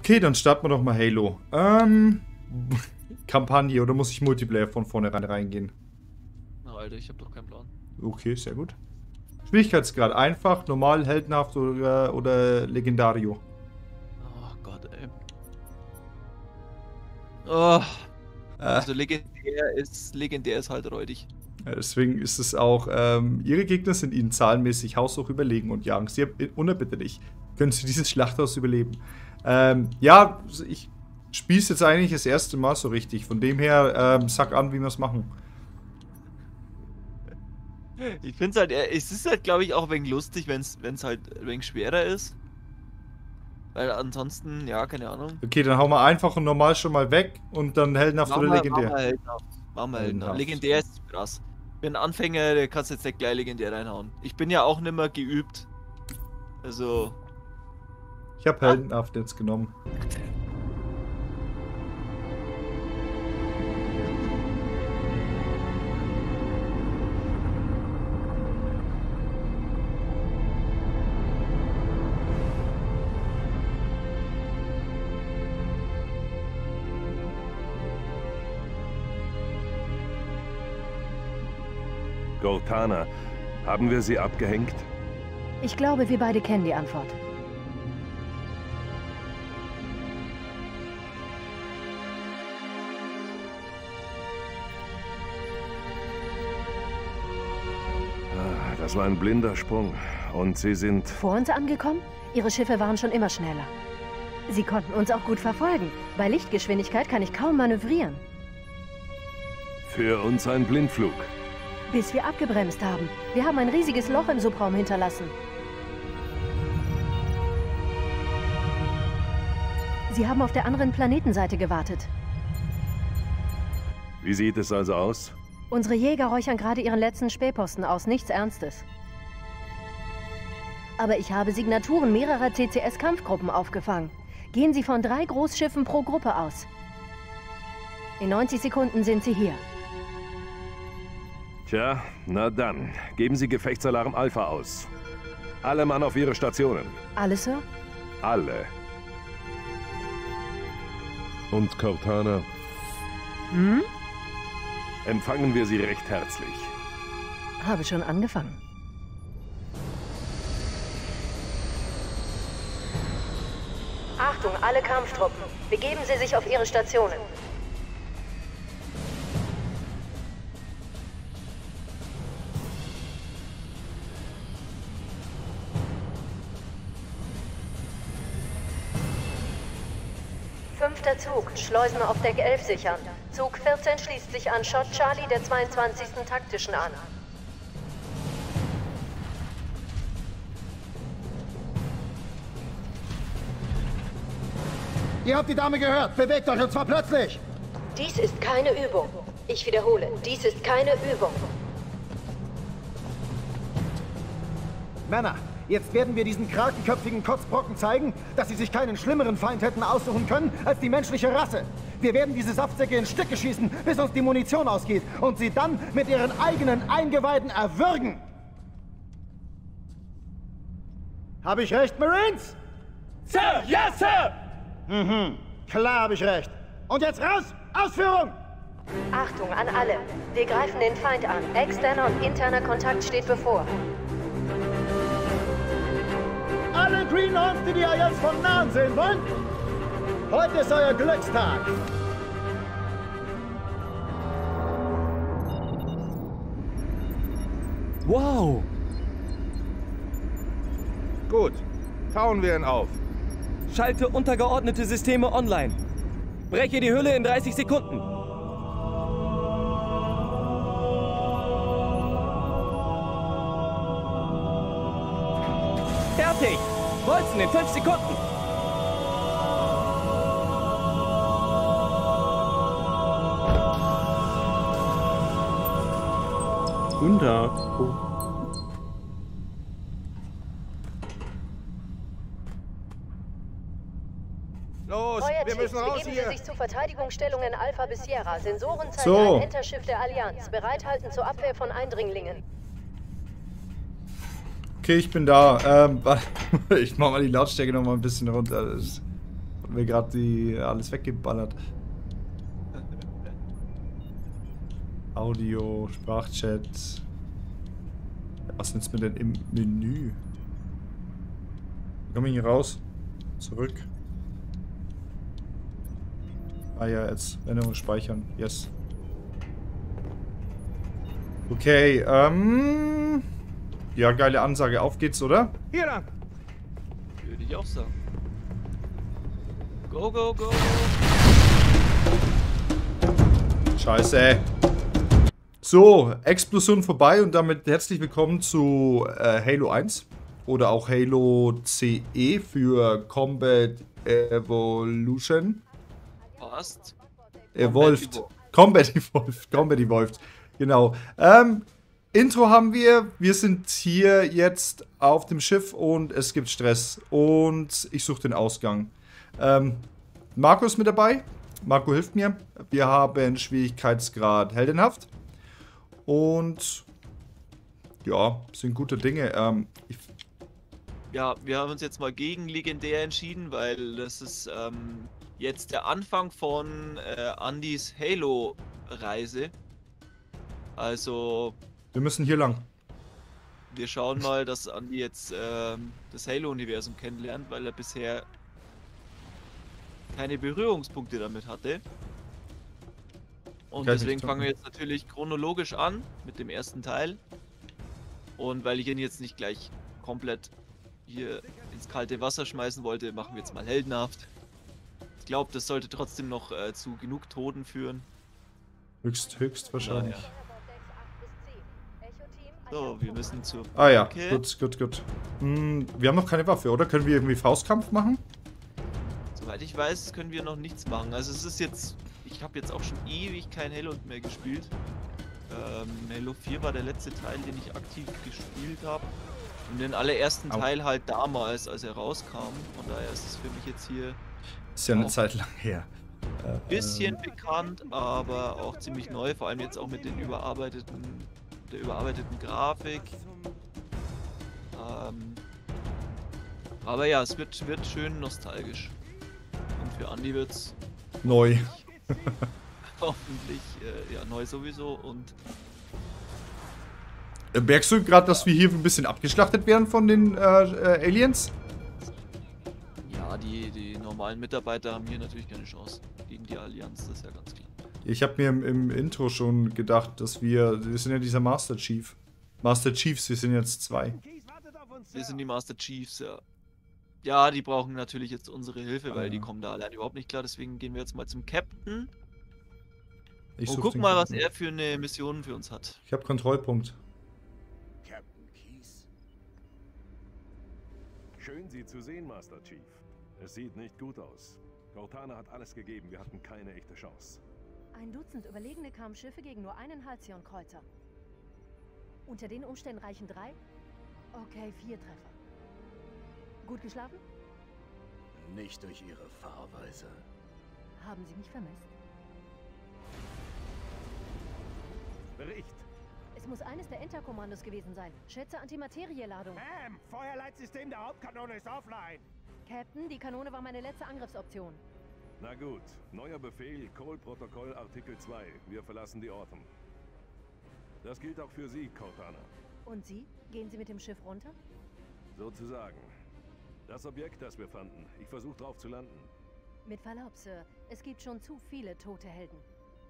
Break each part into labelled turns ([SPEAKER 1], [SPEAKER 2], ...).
[SPEAKER 1] Okay, dann starten wir doch mal Halo. Kampagne, oder muss ich Multiplayer von vornherein reingehen?
[SPEAKER 2] Na Alter, ich hab doch keinen Plan.
[SPEAKER 1] Okay, sehr gut. Schwierigkeitsgrad einfach, normal, heldenhaft oder Legendario.
[SPEAKER 2] Oh Gott, ey. Oh. Also legendär ist halt räudig.
[SPEAKER 1] Ja, deswegen ist es auch, ihre Gegner sind ihnen zahlenmäßig haushoch überlegen und jagen sie unerbittlich. Können sie dieses Schlachthaus überleben? Ja, ich spiele es jetzt eigentlich das erste Mal so richtig. Von dem her, sag an, wie wir es machen.
[SPEAKER 2] Ich finde es ist halt, glaube ich, auch ein wenig lustig, wenn es halt ein wenig schwerer ist. Weil ansonsten, ja, keine Ahnung.
[SPEAKER 1] Okay, dann hauen wir einfach und normal schon mal weg und dann heldenhaft oder legendär.
[SPEAKER 2] Machen wir heldenhaft. Legendär ist krass. Wenn ein Anfänger, der kannst jetzt nicht gleich legendär reinhauen. Ich bin ja auch nicht mehr geübt. Also.
[SPEAKER 1] Ich habe heldenhaft jetzt genommen.
[SPEAKER 3] Cortana, haben wir sie abgehängt?
[SPEAKER 4] Ich glaube, wir beide kennen die Antwort.
[SPEAKER 3] Das war ein blinder Sprung. Und sie sind...
[SPEAKER 4] Vor uns angekommen? Ihre Schiffe waren schon immer schneller. Sie konnten uns auch gut verfolgen. Bei Lichtgeschwindigkeit kann ich kaum manövrieren.
[SPEAKER 3] Für uns ein Blindflug.
[SPEAKER 4] Bis wir abgebremst haben. Wir haben ein riesiges Loch im Subraum hinterlassen. Sie haben auf der anderen Planetenseite gewartet.
[SPEAKER 3] Wie sieht es also aus?
[SPEAKER 4] Unsere Jäger räuchern gerade ihren letzten Spähposten aus. Nichts Ernstes. Aber ich habe Signaturen mehrerer CCS-Kampfgruppen aufgefangen. Gehen Sie von 3 Großschiffen pro Gruppe aus. In 90 Sekunden sind Sie hier.
[SPEAKER 3] Tja, na dann. Geben Sie Gefechtsalarm Alpha aus. Alle Mann auf Ihre Stationen.
[SPEAKER 4] Alle, Sir?
[SPEAKER 3] Alle.
[SPEAKER 5] Und Cortana?
[SPEAKER 4] Hm?
[SPEAKER 3] Empfangen wir Sie recht herzlich.
[SPEAKER 4] Habe schon angefangen. Achtung, alle Kampftruppen. Begeben Sie sich auf Ihre Stationen. Fünfter Zug, Schleusen auf Deck 11 sichern. Zug 14 schließt sich an Shot Charlie der 22. Taktischen an.
[SPEAKER 6] Ihr habt die Dame gehört! Bewegt euch und zwar plötzlich!
[SPEAKER 4] Dies ist keine Übung. Ich wiederhole, dies ist keine Übung.
[SPEAKER 6] Männer, jetzt werden wir diesen krakenköpfigen Kotzbrocken zeigen, dass sie sich keinen schlimmeren Feind hätten aussuchen können als die menschliche Rasse. Wir werden diese Saftsäcke in Stücke schießen, bis uns die Munition ausgeht und sie dann mit ihren eigenen Eingeweiden erwürgen. Habe ich recht, Marines?
[SPEAKER 7] Sir, yes, Sir!
[SPEAKER 6] Klar habe ich recht. Und jetzt raus! Ausführung!
[SPEAKER 4] Achtung an alle. Wir greifen den Feind an. Externer und interner Kontakt steht bevor.
[SPEAKER 6] Alle Greenhorns, die Allianz von nahen sehen wollen? Heute ist euer Glückstag.
[SPEAKER 7] Wow!
[SPEAKER 5] Gut, tauen wir ihn auf.
[SPEAKER 7] Schalte untergeordnete Systeme online. Breche die Hülle in 30 Sekunden. Fertig! Bolzen in 5 Sekunden.
[SPEAKER 5] Los, wir müssen raus
[SPEAKER 4] begeben
[SPEAKER 5] hier.
[SPEAKER 4] Sie sich zu Verteidigungsstellungen Alpha bis Sierra. Sensoren zeigen
[SPEAKER 1] So.
[SPEAKER 4] ein Enterschiff der Allianz. Bereithalten zur Abwehr von Eindringlingen.
[SPEAKER 1] Okay, ich bin da. Ich mach mal die Lautstärke noch mal ein bisschen runter. mir gerade die alles weggeballert. Audio, Sprachchat. Was nützt mir denn im Menü? Komm ich hier raus? Zurück. Ah ja, jetzt Erinnerung speichern. Yes. Okay, ja, geile Ansage. Auf geht's, oder?
[SPEAKER 5] Hier lang!
[SPEAKER 2] Würde ich auch sagen. Go, go, go!
[SPEAKER 1] Scheiße, ey. So, Explosion vorbei und damit herzlich willkommen zu Halo 1. Oder auch Halo CE für Combat Evolution.
[SPEAKER 2] Passt.
[SPEAKER 1] Evolved. Combat Evolved. Combat Evolved. Genau. Intro haben wir. Wir sind hier jetzt auf dem Schiff und es gibt Stress. Und ich suche den Ausgang. Marco ist mit dabei. Marco hilft mir. Wir haben Schwierigkeitsgrad heldenhaft. Und ja, sind gute Dinge.
[SPEAKER 2] Ja, wir haben uns jetzt mal gegen legendär entschieden, weil das ist jetzt der Anfang von Andys Halo-Reise. Also,
[SPEAKER 1] wir müssen hier lang.
[SPEAKER 2] wir schauen mal, dass Andy jetzt das Halo-Universum kennenlernt, weil er bisher keine Berührungspunkte damit hatte. Und deswegen fangen wir jetzt natürlich chronologisch an mit dem ersten Teil. Und weil ich ihn jetzt nicht gleich komplett hier ins kalte Wasser schmeißen wollte, machen wir jetzt mal heldenhaft. Ich glaube, das sollte trotzdem noch zu genug Toten führen.
[SPEAKER 1] Höchst wahrscheinlich.
[SPEAKER 2] Ja. So, wir müssen zur...
[SPEAKER 1] Ah ja, gut. Wir haben noch keine Waffe, oder? Können wir irgendwie Faustkampf machen?
[SPEAKER 2] Soweit ich weiß, können wir noch nichts machen. Also es ist jetzt... Ich habe jetzt auch schon ewig kein Halo mehr gespielt. Halo 4 war der letzte Teil, den ich aktiv gespielt habe. Und den allerersten Teil halt damals, als er rauskam. Von daher ist es für mich jetzt hier...
[SPEAKER 1] Ist ja eine Zeit lang her.
[SPEAKER 2] Bisschen bekannt, aber auch ziemlich neu. Vor allem jetzt auch mit den überarbeiteten Grafik. Aber ja, es wird schön nostalgisch. Und für Andy wird's
[SPEAKER 1] neu.
[SPEAKER 2] Hoffentlich, ja, neu sowieso. Und
[SPEAKER 1] merkst du gerade, dass wir hier ein bisschen abgeschlachtet werden von den Aliens?
[SPEAKER 2] ja, die normalen Mitarbeiter haben hier natürlich keine Chance gegen die Allianz, das ist ja ganz klar.
[SPEAKER 1] Ich habe mir im Intro schon gedacht, dass wir sind ja dieser Master Chief. Master Chiefs, wir sind jetzt 2.
[SPEAKER 2] Wir sind die Master Chiefs, ja. Ja, die brauchen natürlich jetzt unsere Hilfe, weil die kommen da allein überhaupt nicht klar. Deswegen gehen wir jetzt mal zum Captain. Und gucken mal, was er für eine Mission für uns hat.
[SPEAKER 1] Ich habe Kontrollpunkt.
[SPEAKER 3] Captain Keyes. Schön, Sie zu sehen, Master Chief. Es sieht nicht gut aus. Cortana hat alles gegeben, wir hatten keine echte Chance.
[SPEAKER 4] Ein Dutzend überlegene Kampfschiffe gegen nur einen Halcyon-Kreuzer. Unter den Umständen reichen 3? Okay, 4 Treffer. Gut geschlafen?
[SPEAKER 6] Nicht durch Ihre Fahrweise.
[SPEAKER 4] Haben Sie mich vermisst?
[SPEAKER 3] Bericht!
[SPEAKER 4] Es muss eines der Enter-Kommandos gewesen sein. Schätze Antimaterieladung.
[SPEAKER 5] Feuerleitsystem der Hauptkanone ist offline!
[SPEAKER 4] Captain, die Kanone war meine letzte Angriffsoption.
[SPEAKER 3] Na gut, neuer Befehl, Cole-Protokoll Artikel 2. Wir verlassen die Orten. Das gilt auch für Sie, Cortana.
[SPEAKER 4] Und Sie? Gehen Sie mit dem Schiff runter?
[SPEAKER 3] Sozusagen. Das Objekt, das wir fanden. Ich versuche drauf zu landen.
[SPEAKER 4] Mit Verlaub, Sir. Es gibt schon zu viele tote Helden.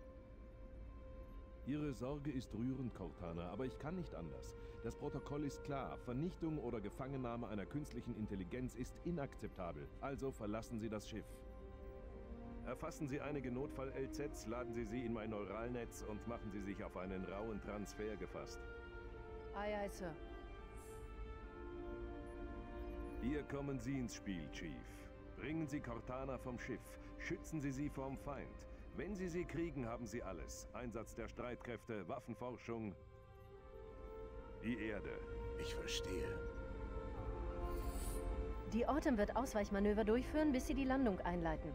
[SPEAKER 8] Ihre Sorge ist rührend, Cortana, aber ich kann nicht anders. Das Protokoll ist klar. Vernichtung oder Gefangennahme einer künstlichen Intelligenz ist inakzeptabel. Also verlassen Sie das Schiff.
[SPEAKER 3] Erfassen Sie einige Notfall-LZs, laden Sie sie in mein Neuralnetz und machen Sie sich auf einen rauen Transfer gefasst.
[SPEAKER 4] Aye, aye, Sir.
[SPEAKER 3] Hier kommen Sie ins Spiel, Chief. Bringen Sie Cortana vom Schiff. Schützen Sie sie vom Feind. Wenn Sie sie kriegen, haben Sie alles. Einsatz der Streitkräfte, Waffenforschung. Die Erde.
[SPEAKER 6] Ich verstehe.
[SPEAKER 4] Die Autumn wird Ausweichmanöver durchführen, bis sie die Landung einleiten.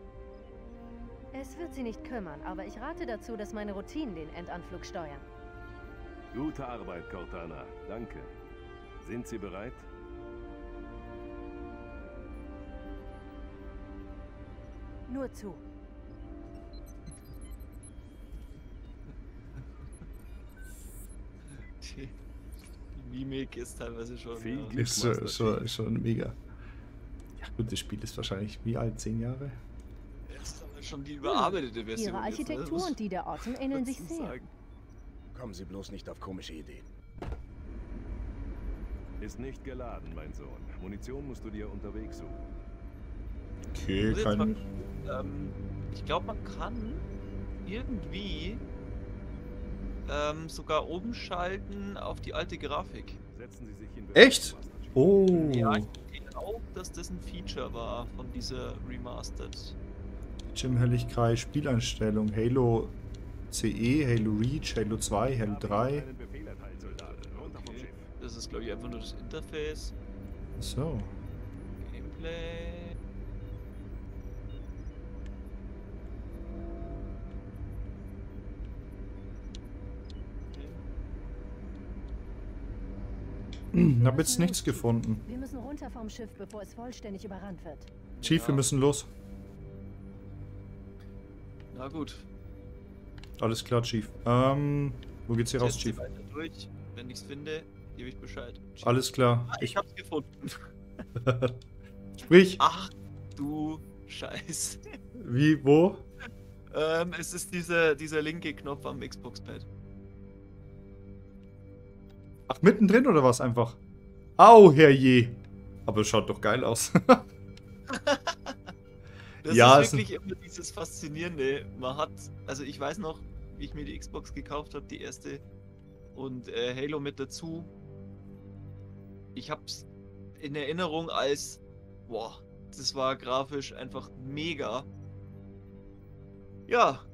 [SPEAKER 4] Es wird sie nicht kümmern, aber ich rate dazu, dass meine Routinen den Endanflug steuern.
[SPEAKER 3] Gute Arbeit, Cortana. Danke. Sind Sie bereit?
[SPEAKER 4] Nur zu.
[SPEAKER 2] Die Mimik ist teilweise schon.
[SPEAKER 3] Viel
[SPEAKER 2] Ja.
[SPEAKER 3] Glück.
[SPEAKER 1] Ist schon mega. Ja gut, das Spiel ist wahrscheinlich wie alt? 10 Jahre?
[SPEAKER 2] Ist aber schon die überarbeitete Version.
[SPEAKER 4] Ihre Architektur
[SPEAKER 2] jetzt, ne?
[SPEAKER 4] und die der Orten ähneln sich
[SPEAKER 2] Dazu
[SPEAKER 4] sehr.
[SPEAKER 2] sagen.
[SPEAKER 6] Kommen Sie bloß nicht auf komische Ideen.
[SPEAKER 3] Ist nicht geladen, mein Sohn. Munition musst du dir unterwegs suchen.
[SPEAKER 1] Okay,
[SPEAKER 2] Muss jetzt
[SPEAKER 1] kein...
[SPEAKER 2] Ich glaube, man kann irgendwie sogar umschalten auf die alte Grafik.
[SPEAKER 3] Setzen Sie sich in
[SPEAKER 1] Echt? Oh.
[SPEAKER 2] Ja, ich glaube, dass das ein Feature war von dieser Remastered.
[SPEAKER 1] Helligkeit, Spieleinstellung, Halo CE, Halo Reach, Halo 2, Halo 3.
[SPEAKER 3] Einen Befehl erteilt, Soldat. Runter vom Schiff.
[SPEAKER 2] Das ist, glaube ich, einfach nur das Interface.
[SPEAKER 1] So.
[SPEAKER 2] Gameplay.
[SPEAKER 1] Hab jetzt nichts gefunden.
[SPEAKER 4] Wir müssen runter vom Schiff, bevor es vollständig überrannt wird.
[SPEAKER 1] Chief,
[SPEAKER 2] Ja.
[SPEAKER 1] wir müssen los.
[SPEAKER 2] Na gut.
[SPEAKER 1] Alles klar, Chief. Wo geht's hier raus,
[SPEAKER 2] Setz
[SPEAKER 1] Chief?
[SPEAKER 2] sie weiter durch. Wenn ich's finde, gebe ich Bescheid.
[SPEAKER 1] Alles klar.
[SPEAKER 2] Ah, ich hab's gefunden.
[SPEAKER 1] Sprich.
[SPEAKER 2] Ach du Scheiße.
[SPEAKER 1] Wie, wo?
[SPEAKER 2] Es ist dieser linke Knopf am Xbox-Pad.
[SPEAKER 1] Ach, mittendrin oder was einfach? Au, herrje. Aber es schaut doch geil aus.
[SPEAKER 2] Das
[SPEAKER 1] Ja,
[SPEAKER 2] ist
[SPEAKER 1] es-
[SPEAKER 2] wirklich immer dieses Faszinierende. Man hat, also ich weiß noch, wie ich mir die Xbox gekauft habe, die erste, und Halo mit dazu. Ich hab's in Erinnerung als, boah, das war grafisch einfach mega. Ja.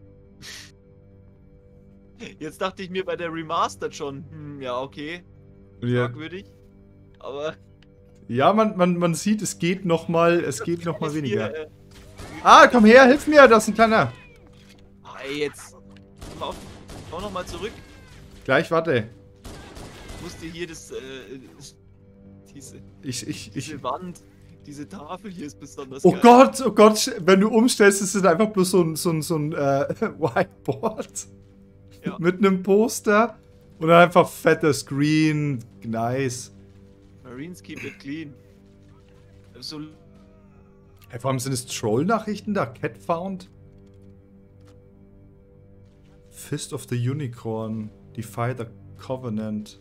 [SPEAKER 2] Jetzt dachte ich mir bei der Remastered schon, ja, okay,
[SPEAKER 1] Ja,
[SPEAKER 2] fragwürdig. Aber
[SPEAKER 1] ja man sieht, es geht noch mal weniger.
[SPEAKER 2] hier,
[SPEAKER 1] Ah, komm her, hilf mir, da ist ein kleiner.
[SPEAKER 2] jetzt. Komm noch mal zurück.
[SPEAKER 1] Gleich, warte.
[SPEAKER 2] Ich musste hier diese
[SPEAKER 1] Ich.
[SPEAKER 2] Wand, diese Tafel hier ist besonders
[SPEAKER 1] Oh
[SPEAKER 2] geil.
[SPEAKER 1] Gott, wenn du umstellst, ist es einfach bloß so ein Whiteboard.
[SPEAKER 2] Ja.
[SPEAKER 1] Mit einem Poster. Und dann einfach fetter Screen. Nice.
[SPEAKER 2] Marines keep it clean. So,
[SPEAKER 1] Hey, vor allem sind es Troll-Nachrichten da? Cat found? Fist of the Unicorn. Defy the Covenant.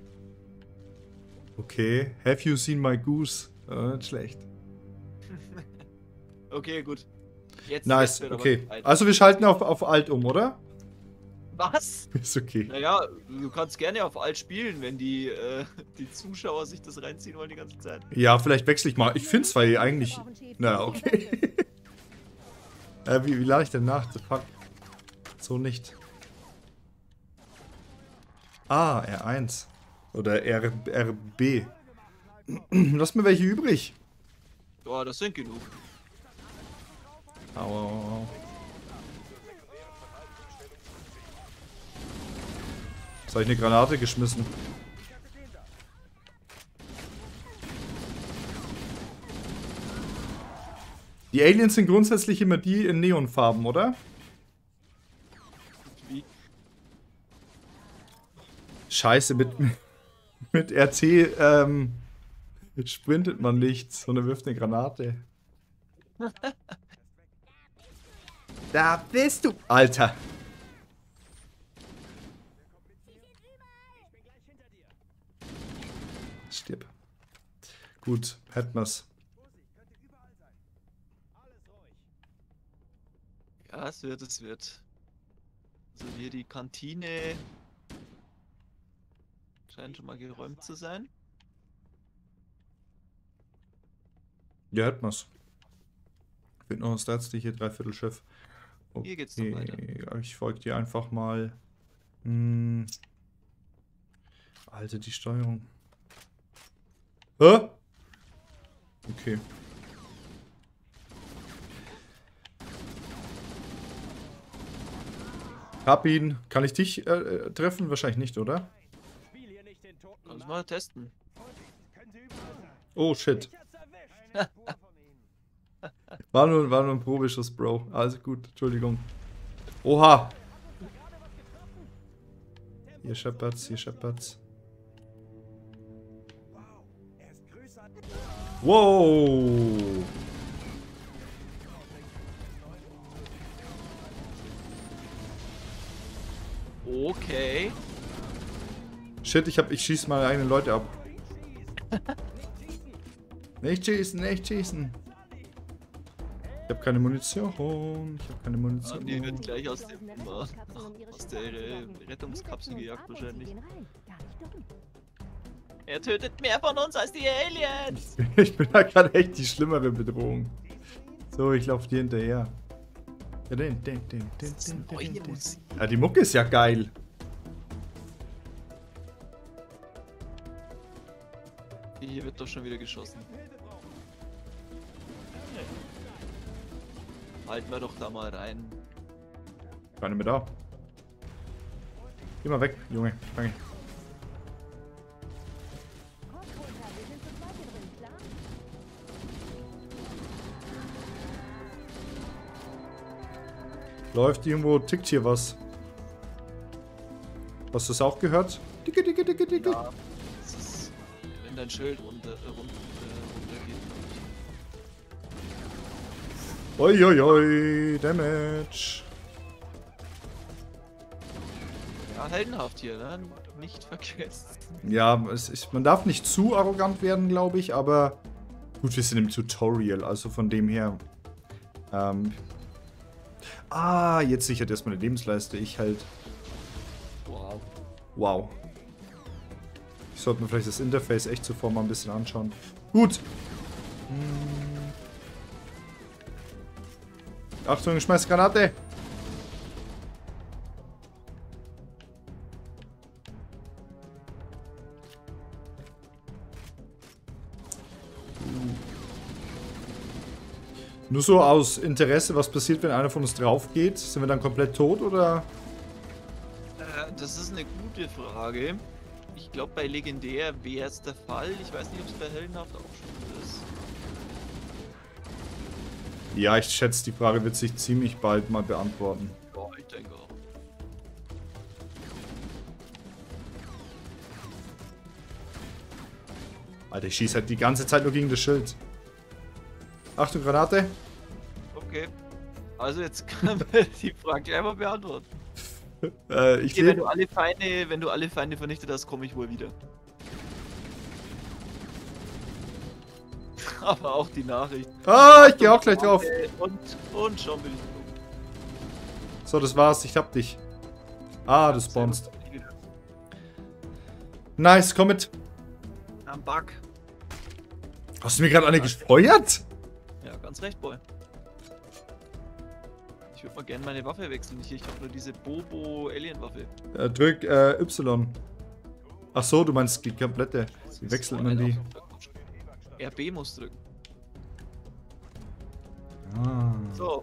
[SPEAKER 1] Okay. Have you seen my goose? Nicht schlecht.
[SPEAKER 2] okay, gut. Jetzt
[SPEAKER 1] Nice,
[SPEAKER 2] wird aber
[SPEAKER 1] okay.
[SPEAKER 2] Zeit.
[SPEAKER 1] Also wir schalten auf Alt um, oder?
[SPEAKER 2] Was?
[SPEAKER 1] Ist okay.
[SPEAKER 2] Naja, du kannst gerne auf Alt spielen, wenn die Zuschauer sich das reinziehen wollen die ganze Zeit.
[SPEAKER 1] Ja, vielleicht wechsle ich mal. Ich finde es zwar hier eigentlich... Na, okay. Wie lade ich denn nach? The fuck? So nicht. Ah, R1. Oder RB. Lass mir welche übrig.
[SPEAKER 2] Ja, das sind genug.
[SPEAKER 1] Au, au, au. Jetzt habe ich eine Granate geschmissen. Die Aliens sind grundsätzlich immer die in Neonfarben, oder?
[SPEAKER 2] Wie?
[SPEAKER 1] Scheiße, mit RT sprintet man nicht, sondern wirft eine Granate. Da bist du, Alter. Stirb. Gut, hätten wir's.
[SPEAKER 2] Ja, es wird. Also hier die Kantine scheint schon mal geräumt zu sein.
[SPEAKER 1] Ja, hätten wir's. Fehlt noch ein Statsliche Dreiviertel-Schiff.
[SPEAKER 2] Hier geht's noch weiter.
[SPEAKER 1] Ich folge dir einfach mal. Alter, die Steuerung. Hä? Okay. Hab ihn. Kann ich dich treffen? Wahrscheinlich nicht, oder?
[SPEAKER 2] Kannst mal testen.
[SPEAKER 1] Oh, shit. War nur ein Probeschuss, Bro. Also gut, Entschuldigung. Oha! Hier Shepherds, hier Shepherds. Wow!
[SPEAKER 2] Okay.
[SPEAKER 1] Shit, ich schieß meine eigenen Leute ab. Nicht schießen, nicht schießen. Ich habe keine Munition. Ich habe keine Munition.
[SPEAKER 2] Die wird gleich aus der Rettungskapsel gejagt wahrscheinlich. Er tötet mehr von uns als die Aliens.
[SPEAKER 1] Ich bin da gerade echt die schlimmere Bedrohung. So, ich laufe dir hinterher. Ja, ja, die Mucke ist ja geil.
[SPEAKER 2] Hier wird doch schon wieder geschossen. Halten wir doch da mal rein.
[SPEAKER 1] Keine mehr da. Geh mal weg, Junge. Danke. Läuft irgendwo, tickt hier was. Hast du das auch gehört? Dicke, dicke, dicke, dicke.
[SPEAKER 2] Ja, das ist, wenn dein Schild runtergeht.
[SPEAKER 1] Uiuiui, Damage.
[SPEAKER 2] Ja, heldenhaft hier, ne? Nicht vergessen.
[SPEAKER 1] Ja, man darf nicht zu arrogant werden, glaube ich, aber gut, wir sind im Tutorial, also von dem her. Jetzt sichert erstmal eine Lebensleiste, ich halt.
[SPEAKER 2] Wow.
[SPEAKER 1] Wow. Ich sollte mir vielleicht das Interface echt zuvor mal ein bisschen anschauen. Gut. Achtung, ich schmeiß Granate. Nur so aus Interesse, was passiert, wenn einer von uns drauf geht? Sind wir dann komplett tot, oder?
[SPEAKER 2] Das ist eine gute Frage. Ich glaube, bei Legendär wäre es der Fall. Ich weiß nicht, ob es bei Heldenhaft auch schon ist.
[SPEAKER 1] Ja, ich schätze, die Frage wird sich ziemlich bald mal beantworten.
[SPEAKER 2] Ja, ich denke auch.
[SPEAKER 1] Alter, ich schieße halt die ganze Zeit nur gegen das Schild. Achtung, Granate.
[SPEAKER 2] Okay. Also jetzt können wir die Frage gleich mal beantworten.
[SPEAKER 1] Ich
[SPEAKER 2] Okay, wenn du alle Feinde vernichtet hast, komme ich wohl wieder. Aber auch die Nachricht.
[SPEAKER 1] Ich gehe auch gleich drauf.
[SPEAKER 2] Und schon bin ich tot.
[SPEAKER 1] So, das war's. Ich hab dich. Du spawnst. Nice, komm mit.
[SPEAKER 2] Am Bug.
[SPEAKER 1] Hast du mir gerade eine gefeuert?
[SPEAKER 2] Ja, ganz recht, Boy. Ich würde mal gerne meine Waffe wechseln. Ich habe nur diese Bobo-Alien-Waffe.
[SPEAKER 1] Drück Y. Ach so, du meinst die komplette. Wie wechselt man die?
[SPEAKER 2] RB muss drücken. So,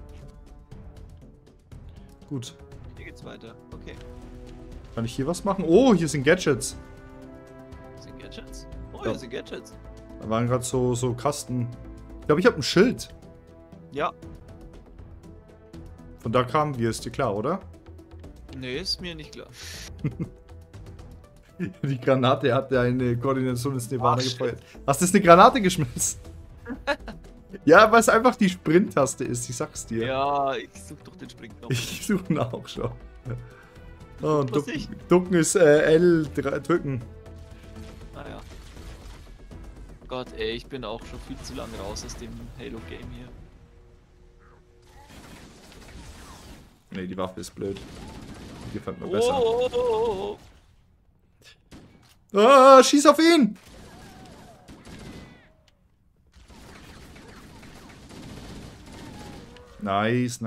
[SPEAKER 1] Gut.
[SPEAKER 2] hier geht's weiter. Okay.
[SPEAKER 1] Kann ich hier was machen? Oh, hier sind Gadgets.
[SPEAKER 2] Sind Gadgets? Oh,
[SPEAKER 1] Ja.
[SPEAKER 2] hier sind Gadgets.
[SPEAKER 1] Da waren gerade so Kasten. Ich glaube, ich habe ein Schild.
[SPEAKER 2] Ja.
[SPEAKER 1] Von da kamen wir, ist dir klar, oder?
[SPEAKER 2] Nee, ist mir nicht klar.
[SPEAKER 1] Die Granate hatte eine Koordination ins Nirvana
[SPEAKER 2] Ach,
[SPEAKER 1] gefeuert. Hast du jetzt eine Granate geschmissen? Ja, weil es einfach die Sprint-Taste ist, ich sag's dir.
[SPEAKER 2] Ja, ich such doch den Springknopf.
[SPEAKER 1] Ich suche ihn auch schon. Oh, und
[SPEAKER 2] Was ich?
[SPEAKER 1] ducken ist L drücken.
[SPEAKER 2] Naja. Gott, ey, ich bin auch schon viel zu lange raus aus dem Halo-Game hier.
[SPEAKER 1] Nee, die Waffe ist blöd. Die gefällt mir besser.
[SPEAKER 2] Oh.
[SPEAKER 1] Schieß auf ihn! Nice.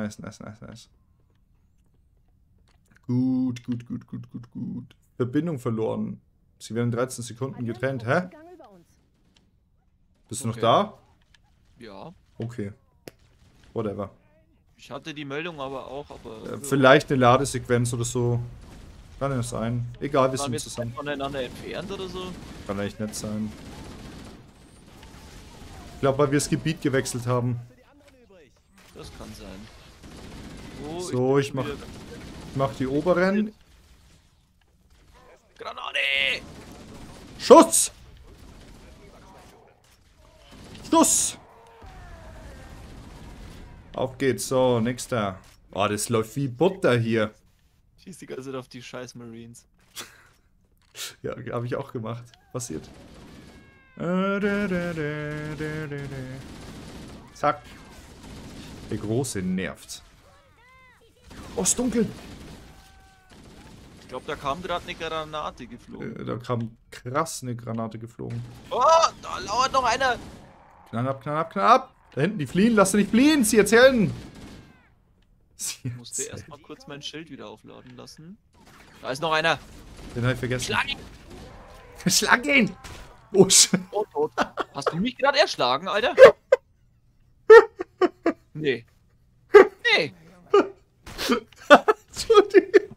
[SPEAKER 1] Gut. Verbindung verloren. Sie werden 13 Sekunden getrennt. Hä? Bist du noch
[SPEAKER 2] Okay.
[SPEAKER 1] da?
[SPEAKER 2] Ja.
[SPEAKER 1] Okay. Whatever.
[SPEAKER 2] Ich hatte die Meldung aber auch, aber...
[SPEAKER 1] Vielleicht eine Ladesequenz oder so. Kann ja sein. Egal, wir
[SPEAKER 2] Waren
[SPEAKER 1] sind
[SPEAKER 2] wir
[SPEAKER 1] zusammen.
[SPEAKER 2] voneinander entfernt oder so?
[SPEAKER 1] Kann eigentlich nett sein. Ich glaube, weil wir das Gebiet gewechselt haben.
[SPEAKER 2] Das kann sein.
[SPEAKER 1] So, ich mach die oberen.
[SPEAKER 2] Granate!
[SPEAKER 1] Schuss! Schuss! Auf geht's. So, nächster. Oh, das läuft wie Butter hier.
[SPEAKER 2] Schieß die ganze Zeit auf die scheiß Marines.
[SPEAKER 1] Ja, habe ich auch gemacht. Passiert. Zack. Der Große nervt. Oh, ist dunkel.
[SPEAKER 2] Ich glaube, da kam gerade eine Granate geflogen.
[SPEAKER 1] Da kam krass eine Granate geflogen.
[SPEAKER 2] Oh, da lauert noch einer.
[SPEAKER 1] Knall ab, knall ab, knall ab. Da hinten, die fliehen. Lass sie nicht fliehen. Sie erzählen.
[SPEAKER 2] Ich musste erstmal kurz mein Schild wieder aufladen lassen. Da ist noch einer.
[SPEAKER 1] Den habe ich vergessen.
[SPEAKER 2] Schlag ihn!
[SPEAKER 1] Schlag ihn! Oh,
[SPEAKER 2] Tot. Hast du mich gerade erschlagen, Alter? Nee. Nee.
[SPEAKER 1] Entschuldigung.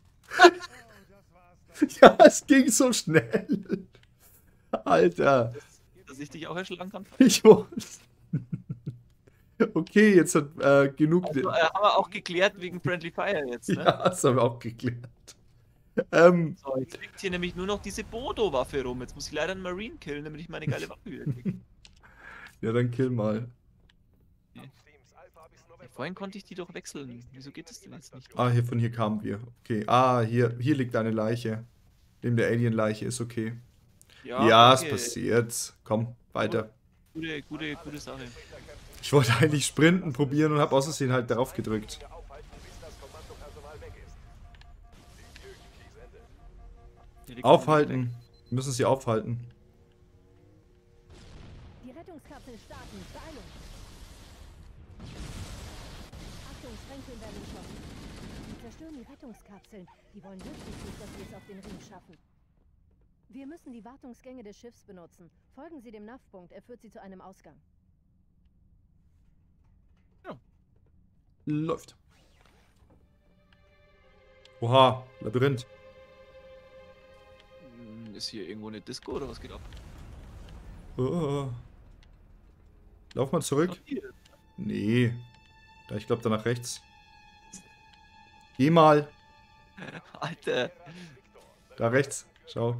[SPEAKER 1] Ja, es ging so schnell. Alter.
[SPEAKER 2] Dass ich dich auch erschlagen kann.
[SPEAKER 1] Ich weiß. Okay, jetzt hat genug...
[SPEAKER 2] Also, haben wir auch geklärt wegen Friendly Fire jetzt, ne?
[SPEAKER 1] Ja, das haben wir auch geklärt.
[SPEAKER 2] So, jetzt liegt hier nämlich nur noch diese Bodo-Waffe rum. Jetzt muss ich leider einen Marine killen, damit ich meine geile Waffe wieder kriege.
[SPEAKER 1] Ja, dann kill mal.
[SPEAKER 2] Ja, vorhin konnte ich die doch wechseln. Wieso geht das denn jetzt nicht?
[SPEAKER 1] Ah, von hier kamen wir. Okay. Ah, hier liegt eine Leiche. Neben der Alien-Leiche ist okay. Ja, es passiert. Komm, weiter.
[SPEAKER 2] Gute Sache.
[SPEAKER 1] Ich wollte eigentlich sprinten probieren und habe aus Versehen halt darauf gedrückt. Aufhalten. Wir müssen sie aufhalten.
[SPEAKER 4] Die Rettungskapseln starten. Beeilung. Achtung, Sprengköder werden geschossen. Die zerstören die Rettungskapseln. Die wollen wirklich nicht, dass wir es auf den Ring schaffen. Wir müssen die Wartungsgänge des Schiffs benutzen. Folgen Sie dem NAV-Punkt. Er führt Sie zu einem Ausgang.
[SPEAKER 2] Ja.
[SPEAKER 1] Läuft. Oha, Labyrinth.
[SPEAKER 2] Ist hier irgendwo eine Disco oder was geht ab?
[SPEAKER 1] Oh. Lauf mal zurück. Nee. Ich glaube da nach rechts. Geh mal.
[SPEAKER 2] Alter.
[SPEAKER 1] Da rechts. Schau.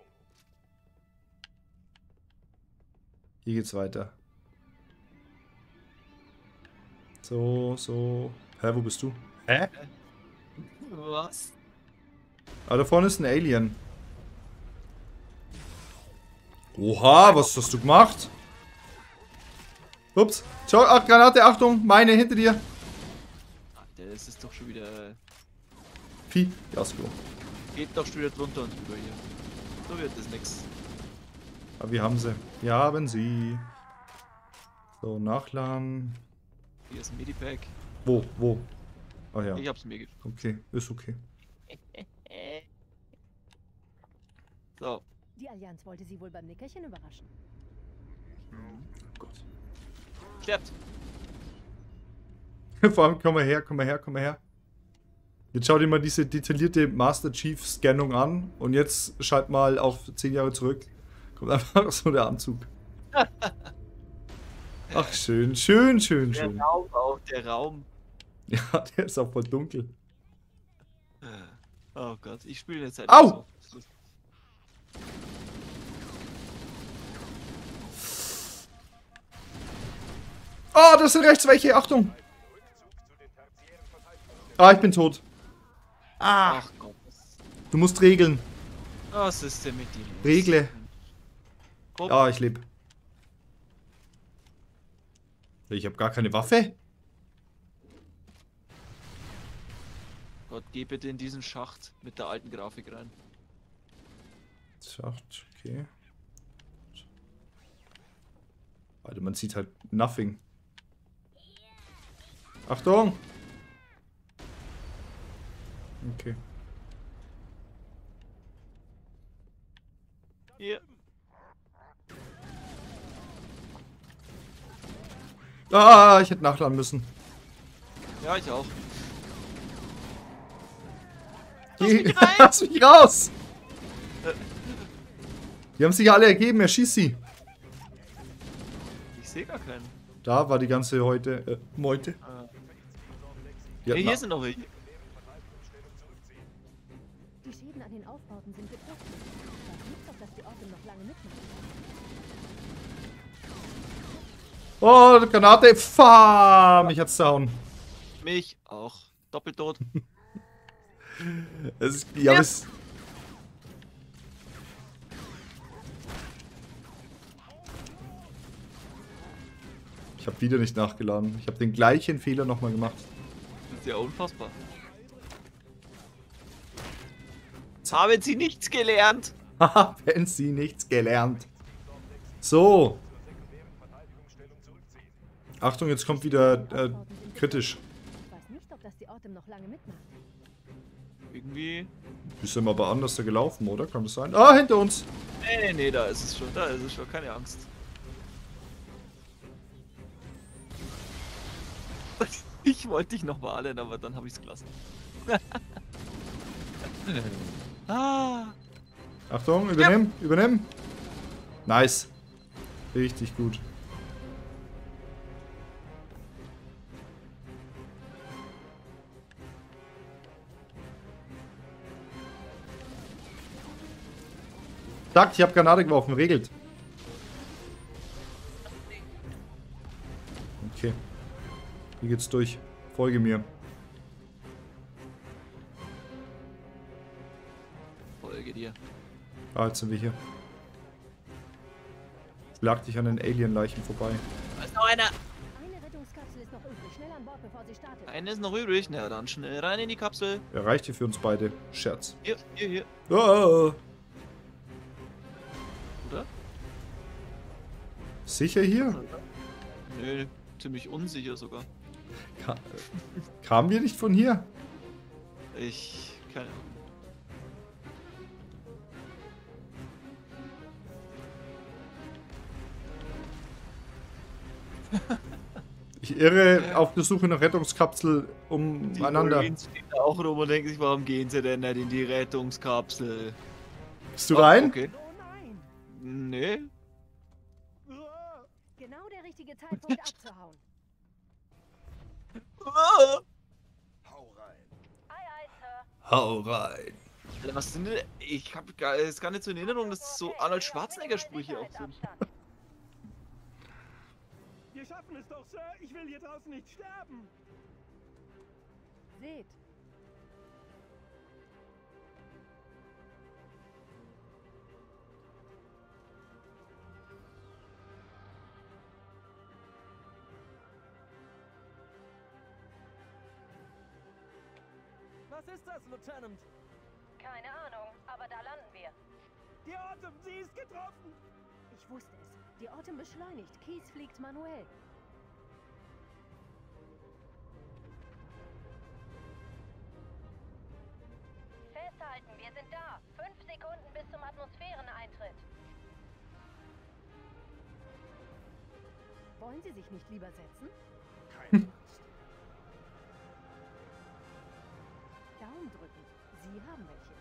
[SPEAKER 1] Hier geht's weiter. So. Hä, wo bist du? Hä?
[SPEAKER 2] Was?
[SPEAKER 1] Ah, da vorne ist ein Alien. Oha, was hast du gemacht? Ups. Schau, ach, Granate, Achtung, meine hinter dir.
[SPEAKER 2] Alter, das ist doch schon wieder...
[SPEAKER 1] Vieh, ja, ist klar.
[SPEAKER 2] Geht doch schon wieder drunter und drüber hier. So wird das nix.
[SPEAKER 1] Aber wir haben sie. Wir haben sie. So, nachladen.
[SPEAKER 2] Hier ist ein Medipack.
[SPEAKER 1] Wo? Ah ja.
[SPEAKER 2] Ich hab's mir gegeben.
[SPEAKER 1] Okay, ist okay.
[SPEAKER 2] So.
[SPEAKER 4] Die Allianz wollte sie wohl beim Nickerchen überraschen.
[SPEAKER 1] Oh Gott.
[SPEAKER 2] Stirbt.
[SPEAKER 1] Vor allem, komm mal her. Jetzt schau dir mal diese detaillierte Master Chief Scannung an und jetzt schalt mal auf 10 Jahre zurück. Kommt einfach so der Anzug. Ach, schön.
[SPEAKER 2] Der Raum auch, der Raum.
[SPEAKER 1] Ja, der ist auch voll dunkel.
[SPEAKER 2] Oh Gott, ich spiele jetzt halt.
[SPEAKER 1] Au!
[SPEAKER 2] So.
[SPEAKER 1] Oh, das sind rechts welche. Achtung. Ah, ich bin tot. Ah,
[SPEAKER 2] Ach Gott.
[SPEAKER 1] du musst regeln.
[SPEAKER 2] Was ist denn mit dir?
[SPEAKER 1] Regle.
[SPEAKER 2] Komm.
[SPEAKER 1] Ja, ich lebe. Ich habe gar keine Waffe.
[SPEAKER 2] Gott, geh bitte in diesen Schacht mit der alten Grafik rein.
[SPEAKER 1] Schacht, okay. Alter, man sieht halt nothing. Achtung! Okay.
[SPEAKER 2] Hier.
[SPEAKER 1] Ah, ich hätte nachladen müssen.
[SPEAKER 2] Ja, ich auch.
[SPEAKER 1] Lass mich raus! Die haben sich alle ergeben, er schießt sie.
[SPEAKER 2] Ich sehe gar keinen.
[SPEAKER 1] Da war die ganze Meute. Die
[SPEAKER 2] Hey,
[SPEAKER 1] hatten-
[SPEAKER 2] hier sind noch welche.
[SPEAKER 4] Die Schäden an den Aufbauten sind beträchtlich. Das liegt doch, dass die Orte noch lange mitmachen.
[SPEAKER 1] Oh, Granate. Pfah, mich hat's zerhauen.
[SPEAKER 2] Mich auch. Doppelt tot.
[SPEAKER 1] Es ist, ja, es, ich habe wieder nicht nachgeladen. Ich habe den gleichen Fehler nochmal gemacht.
[SPEAKER 2] Das ist ja unfassbar. Jetzt haben sie nichts gelernt.
[SPEAKER 1] Haha, wenn sie nichts gelernt. So. Achtung, jetzt kommt wieder kritisch.
[SPEAKER 4] Ich weiß nicht, ob das die Orte noch lange mitmachen.
[SPEAKER 2] Irgendwie.
[SPEAKER 1] Ist ja aber anders da gelaufen, oder? Kann das sein? Ah, hinter uns.
[SPEAKER 2] Nee, da ist es schon. Da ist es schon. Keine Angst. Ich wollte dich noch malen, aber dann habe ich es gelassen. Ah.
[SPEAKER 1] Achtung, übernehmen, übernehmen. Nice. Richtig gut. Sagt, ich habe Granate geworfen, regelt. Okay. Hier geht's durch. Folge mir.
[SPEAKER 2] Folge dir.
[SPEAKER 1] Ah, jetzt sind wir hier. Ich lag dich an den Alien-Leichen vorbei.
[SPEAKER 2] Da ist noch einer.
[SPEAKER 4] Eine Rettungskapsel ist noch übrig. Schnell an Bord, bevor sie startet.
[SPEAKER 2] Eine ist noch übrig. Na dann schnell rein in die Kapsel.
[SPEAKER 1] Er reicht hier für uns beide. Scherz.
[SPEAKER 2] Hier.
[SPEAKER 1] Ah.
[SPEAKER 2] Oder?
[SPEAKER 1] Sicher hier?
[SPEAKER 2] Nö, ziemlich unsicher sogar.
[SPEAKER 1] Kamen wir nicht von hier?
[SPEAKER 2] Keine Ahnung.
[SPEAKER 1] Ich irre auf der Suche nach Rettungskapsel umeinander.
[SPEAKER 2] Die Marines stehen da auch rum und denken sich, warum gehen sie denn nicht in die Rettungskapsel?
[SPEAKER 1] Bist du rein?
[SPEAKER 2] Okay.
[SPEAKER 5] Oh nein!
[SPEAKER 2] Nee.
[SPEAKER 4] Genau der richtige Zeitpunkt abzuhauen.
[SPEAKER 2] Ah.
[SPEAKER 1] Hau rein.
[SPEAKER 2] Alter, was sind denn? Ich hab jetzt gar nicht so in Erinnerung, dass so Arnold Schwarzenegger-Sprüche auch sind.
[SPEAKER 5] Wir schaffen es doch, Sir. Ich will hier draußen nicht sterben.
[SPEAKER 4] Seht.
[SPEAKER 7] Was ist das, Lieutenant?
[SPEAKER 4] Keine Ahnung, aber da landen wir.
[SPEAKER 5] Die Autumn, sie ist getroffen.
[SPEAKER 4] Ich wusste es. Die Autumn beschleunigt. Kies fliegt manuell. Festhalten, wir sind da. 5 Sekunden bis zum Atmosphäreneintritt. Wollen Sie sich nicht lieber setzen?
[SPEAKER 5] Keine Angst.
[SPEAKER 4] Daumen drücken. Sie haben welche.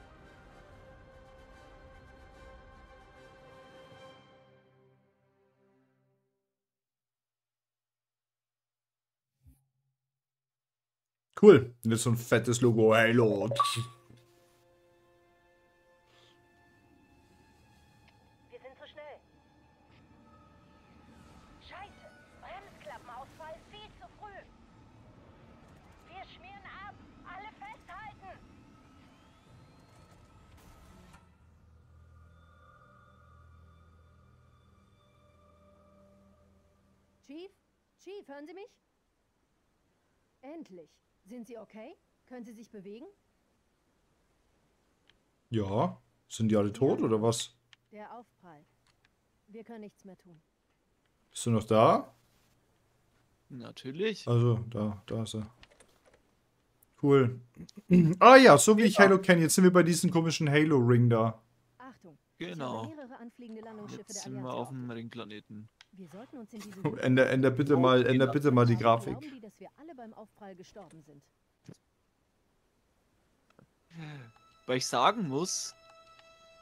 [SPEAKER 1] Cool. Und jetzt so ein fettes Logo. Halo.
[SPEAKER 4] Wir sind zu schnell. Scheiße. Bremsklappenausfall viel zu früh. Wir schmieren ab. Alle festhalten. Chief? Chief, hören Sie mich? Endlich. Sind Sie okay? Können Sie sich bewegen?
[SPEAKER 1] Ja. Sind die alle tot oder was?
[SPEAKER 4] Der Aufprall. Wir können nichts mehr tun.
[SPEAKER 1] Bist du noch da?
[SPEAKER 2] Natürlich.
[SPEAKER 1] Also, da ist er. Cool. Ah ja, so wie ich Halo kenne. Jetzt sind wir bei diesem komischen Halo-Ring da.
[SPEAKER 4] Achtung.
[SPEAKER 2] Genau.
[SPEAKER 4] Ich habe mehrere anfliegende Landungsschiffe
[SPEAKER 2] Jetzt
[SPEAKER 4] der
[SPEAKER 2] sind wir
[SPEAKER 4] Allianz
[SPEAKER 2] auf dem
[SPEAKER 4] aufgesucht.
[SPEAKER 2] Ringplaneten.
[SPEAKER 4] Wir sollten uns in diese
[SPEAKER 1] Änder bitte mal die Grafik.
[SPEAKER 4] Glauben die, dass wir alle beim Aufprall gestorben sind?
[SPEAKER 2] Weil ich sagen muss,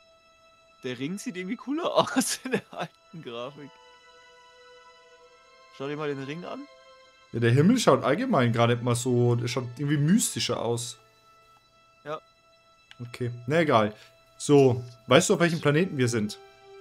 [SPEAKER 2] der Ring sieht irgendwie cooler aus in der alten Grafik. Schau dir mal den Ring an.
[SPEAKER 1] Ja, der Himmel schaut allgemein gerade mal so, der schaut irgendwie mystischer aus.
[SPEAKER 2] Ja.
[SPEAKER 1] Okay, na egal. So, weißt du, auf welchem Planeten wir sind?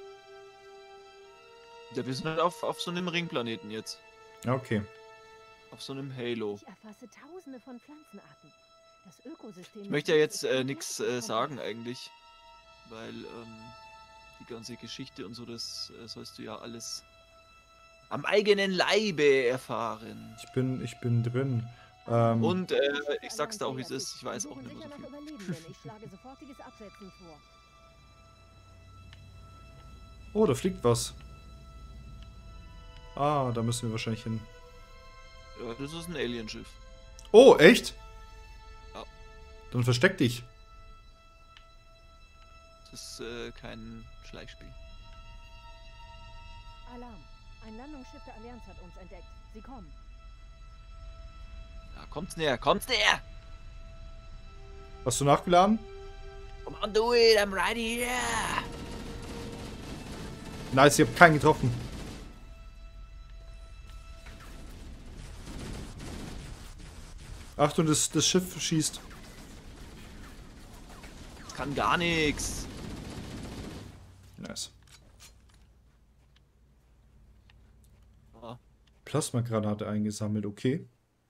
[SPEAKER 2] Ja, wir sind halt auf so einem Ringplaneten jetzt.
[SPEAKER 1] Ja, okay.
[SPEAKER 2] Auf so einem Halo.
[SPEAKER 4] Ich erfasse tausende von Pflanzenarten. Das Ökosystem...
[SPEAKER 2] Ich möchte ja jetzt nichts sagen eigentlich. Weil die ganze Geschichte und so, das sollst du ja alles am eigenen Leibe erfahren.
[SPEAKER 1] Ich bin drin.
[SPEAKER 2] Und ich sag's dir auch, wie es ist. Ich weiß auch nicht mehr so viel.
[SPEAKER 4] Ich schlage sofortiges Absetzen vor.
[SPEAKER 1] Oh, da fliegt was. Ah, da müssen wir wahrscheinlich hin.
[SPEAKER 2] Ja, das ist ein Alienschiff.
[SPEAKER 1] Oh, echt?
[SPEAKER 2] Ja.
[SPEAKER 1] Dann versteck dich.
[SPEAKER 2] Das ist kein Schleichspiel.
[SPEAKER 4] Alarm. Ein Landungsschiff der Allianz hat uns entdeckt. Sie kommen.
[SPEAKER 2] Ja, kommt's näher, kommt's näher!
[SPEAKER 1] Hast du nachgeladen?
[SPEAKER 2] Come on, do it, I'm right here!
[SPEAKER 1] Nice, ich hab keinen getroffen. Achtung, das Schiff schießt.
[SPEAKER 2] Das kann gar nichts.
[SPEAKER 1] Nice.
[SPEAKER 2] Ja.
[SPEAKER 1] Plasmagranate eingesammelt, okay.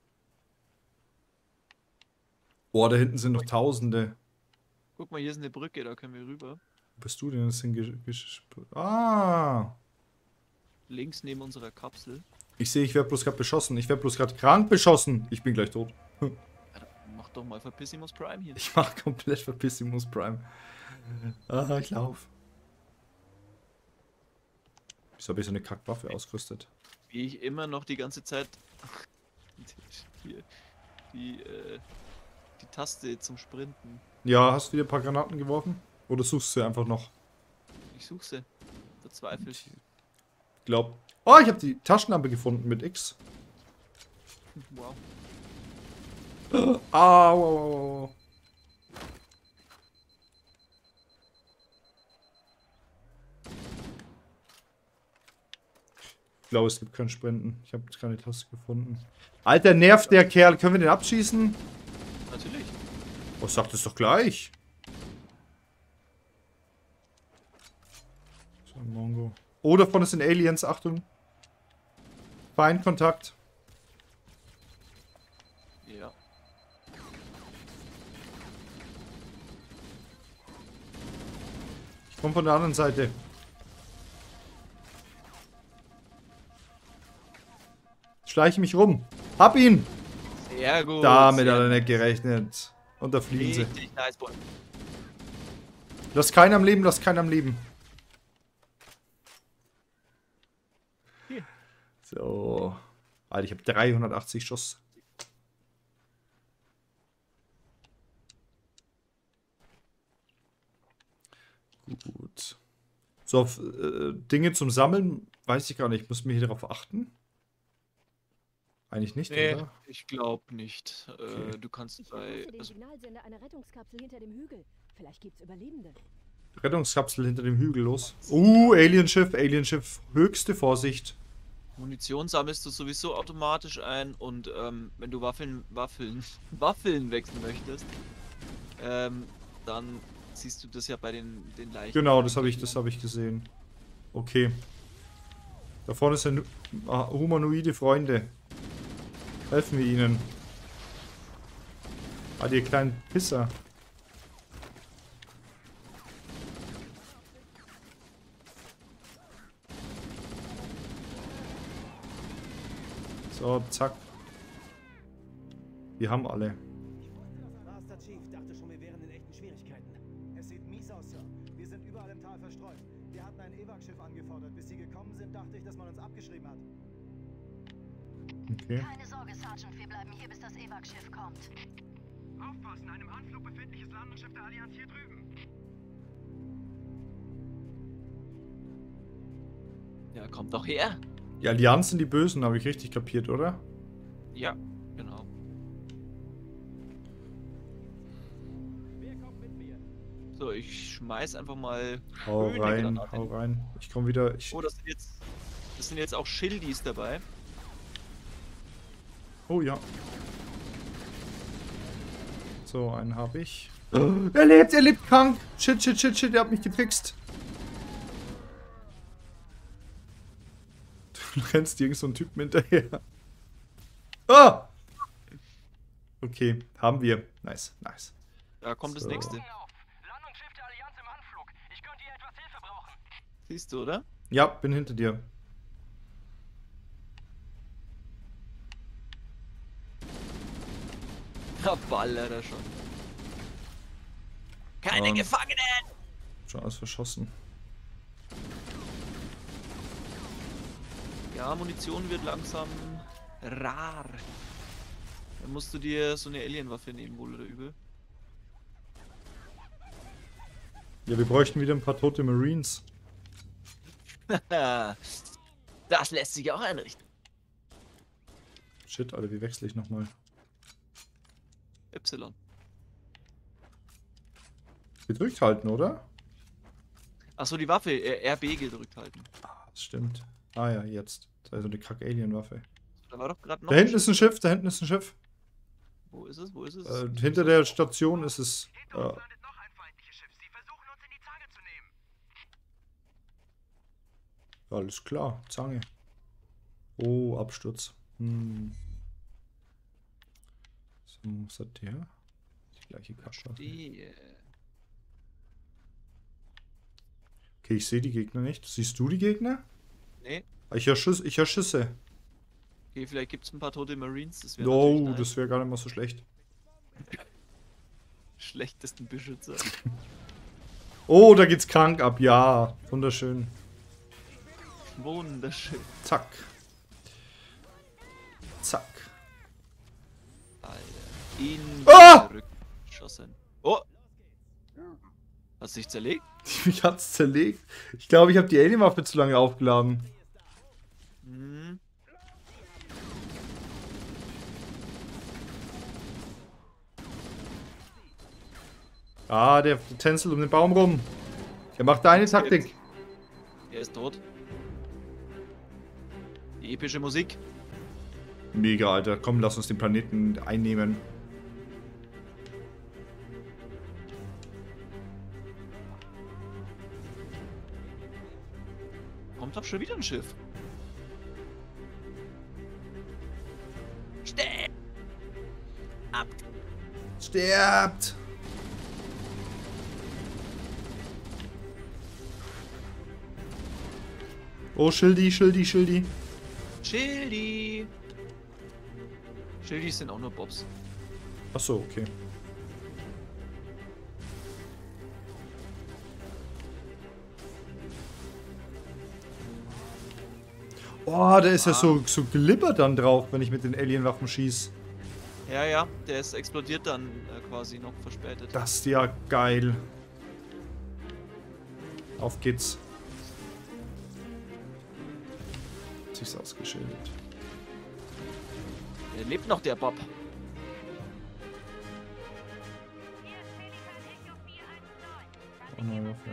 [SPEAKER 1] Boah, da hinten sind noch Tausende.
[SPEAKER 2] Guck mal, hier ist eine Brücke, da können wir rüber.
[SPEAKER 1] Wo bist du denn? Das sind ah!
[SPEAKER 2] Links neben unserer Kapsel.
[SPEAKER 1] Ich sehe, ich werde bloß gerade beschossen. Ich werde bloß gerade krank beschossen. Ich bin gleich tot.
[SPEAKER 2] Ja, mach doch mal Verpissimus Prime hier.
[SPEAKER 1] Ich mach komplett Verpissimus Prime. Ah, ich lauf. Wieso habe ich so eine Kackwaffe ausgerüstet?
[SPEAKER 2] Wie ich immer noch die ganze Zeit die Taste zum Sprinten.
[SPEAKER 1] Ja, hast du wieder ein paar Granaten geworfen? Oder suchst du einfach noch?
[SPEAKER 2] Ich suche sie. Verzweifelt.
[SPEAKER 1] Ich glaub. Oh, ich habe die Taschenlampe gefunden mit X.
[SPEAKER 2] Wow.
[SPEAKER 1] Ah, wow. Ich glaube, es gibt kein Sprinten. Ich habe keine Taste gefunden. Alter, nervt der Kerl. Können wir den abschießen?
[SPEAKER 2] Natürlich.
[SPEAKER 1] Oh, sagt es doch gleich. So, Mongo. Oh, davon sind Aliens. Achtung. Feindkontakt.
[SPEAKER 2] Ja.
[SPEAKER 1] Ich komme von der anderen Seite. Schleiche mich rum. Hab ihn!
[SPEAKER 2] Sehr gut.
[SPEAKER 1] Damit
[SPEAKER 2] sehr
[SPEAKER 1] hat er
[SPEAKER 2] gut.
[SPEAKER 1] nicht gerechnet. Und da fliegen sie.
[SPEAKER 2] Richtig nice, boy.
[SPEAKER 1] Lass keinen am Leben, lass keinen am Leben.
[SPEAKER 2] Hier.
[SPEAKER 1] So. Alter, ich habe 380 Schuss. Gut. So, auf Dinge zum Sammeln weiß ich gar nicht. Muss mir hier darauf achten? Eigentlich nicht,
[SPEAKER 2] Nee,
[SPEAKER 1] oder?
[SPEAKER 2] ich glaube nicht.
[SPEAKER 1] Okay.
[SPEAKER 2] Du kannst
[SPEAKER 4] Ich
[SPEAKER 2] bei.
[SPEAKER 4] erfasse den
[SPEAKER 2] Also,
[SPEAKER 4] Signalsender einer Rettungskapsel hinter dem Hügel. Vielleicht gibt's Überlebende.
[SPEAKER 1] Rettungskapsel hinter dem Hügel los. Alienschiff, Alienschiff. Höchste Vorsicht.
[SPEAKER 2] Munition sammelst du sowieso automatisch ein und wenn du Waffeln wechseln möchtest, dann siehst du das ja bei den Leichen.
[SPEAKER 1] Genau, das habe ich gesehen. Okay. Da vorne sind humanoide Freunde. Helfen wir ihnen. Ah, die kleinen Pisser. So, zack. Wir haben alle.
[SPEAKER 6] Master Chief dachte schon, wir wären in echten Schwierigkeiten. Es sieht mies aus, Sir. Wir sind überall im Tal verstreut. Wir hatten ein Evac-Schiff angefordert. Bis sie gekommen sind, dachte ich, dass man uns abgeschrieben hat.
[SPEAKER 1] Okay.
[SPEAKER 4] Keine Sorge, Sergeant. Wir bleiben hier, bis das Evac-Schiff kommt.
[SPEAKER 5] Aufpassen, einem Anflug befindliches Landungsschiff der Allianz hier drüben.
[SPEAKER 2] Ja, kommt doch her.
[SPEAKER 1] Die Allianz sind die Bösen, habe ich richtig kapiert, oder?
[SPEAKER 2] Ja, genau.
[SPEAKER 5] Wer kommt mit mir?
[SPEAKER 2] So, ich schmeiß einfach mal.
[SPEAKER 1] Hau
[SPEAKER 2] schöne
[SPEAKER 1] rein,
[SPEAKER 2] Granaten.
[SPEAKER 1] hau rein. Ich komme wieder.
[SPEAKER 2] Oh, das sind jetzt auch Schildis dabei.
[SPEAKER 1] Oh ja. So, einen habe ich. Er lebt krank. Shit, er hat mich getrickst. Du rennst irgend so einen Typen hinterher. Ah! Okay, haben wir. Nice.
[SPEAKER 2] Da kommt das
[SPEAKER 1] So.
[SPEAKER 2] nächste.
[SPEAKER 5] Landungsschiff der Allianz im Anflug. Ich könnte hier etwas Hilfe brauchen.
[SPEAKER 2] Siehst du, oder?
[SPEAKER 1] Ja, bin hinter dir.
[SPEAKER 2] Da ballert er schon. Keine Gefangenen!
[SPEAKER 1] Schon alles verschossen.
[SPEAKER 2] Ja, Munition wird langsam rar. Dann musst du dir so eine Alienwaffe nehmen, wohl oder übel.
[SPEAKER 1] Ja, wir bräuchten wieder ein paar tote Marines.
[SPEAKER 2] Das lässt sich auch einrichten.
[SPEAKER 1] Shit, Alter, wie wechsle ich nochmal?
[SPEAKER 2] Y.
[SPEAKER 1] Gedrückt halten, oder?
[SPEAKER 2] Achso, die Waffe. RB gedrückt halten.
[SPEAKER 1] Ah, das stimmt. Ah ja, jetzt. Das ist also eine Kack-Alien-Waffe.
[SPEAKER 2] Da war doch gerade noch.
[SPEAKER 1] Da hinten ist ein Schiff, da hinten ist ein Schiff.
[SPEAKER 2] Wo ist es? Wo ist es?
[SPEAKER 1] Hinter der Station ist es.
[SPEAKER 5] Hinter uns landet noch ein feindliches Schiff. Sie versuchen uns in die Zange zu nehmen.
[SPEAKER 1] Alles klar, Zange. Oh, Absturz. So, was hat der? Die gleiche Kacke. Okay, ich sehe die Gegner nicht. Siehst du die Gegner?
[SPEAKER 2] Nee.
[SPEAKER 1] Ich höre Schüsse.
[SPEAKER 2] Okay, vielleicht gibt es ein paar tote Marines. Das wäre
[SPEAKER 1] Oh,
[SPEAKER 2] natürlich nice.
[SPEAKER 1] das wäre gar nicht mal so schlecht.
[SPEAKER 2] Schlechtesten Beschützer.
[SPEAKER 1] Oh, da geht's krank ab. Ja, wunderschön.
[SPEAKER 2] Wunderschön.
[SPEAKER 1] Zack. Zack.
[SPEAKER 2] Alter. In
[SPEAKER 1] Ah!
[SPEAKER 2] den Rücken geschossen. Oh! Hast du dich zerlegt?
[SPEAKER 1] Mich hat's zerlegt. Ich glaube, ich habe die Alien-Waffe zu lange aufgeladen.
[SPEAKER 2] Hm.
[SPEAKER 1] Ah, der tänzelt um den Baum rum. Der macht deine Taktik.
[SPEAKER 2] Er ist tot. Die epische Musik.
[SPEAKER 1] Mega, Alter. Komm, lass uns den Planeten einnehmen.
[SPEAKER 2] Kommt doch schon wieder ein Schiff. Steh! Ab!
[SPEAKER 1] Sterbt! Oh, Schildi.
[SPEAKER 2] Schildi! Schildis sind auch nur Bobs.
[SPEAKER 1] Achso, okay. Oh, der ist ja so glibbert dann drauf, wenn ich mit den Alien-Waffen schieße.
[SPEAKER 2] Ja, der ist explodiert dann quasi noch verspätet.
[SPEAKER 1] Das ist ja geil. Auf geht's. Sich's ausgeschildert.
[SPEAKER 2] Der lebt noch, der Bob.
[SPEAKER 1] Oh, neue Waffe.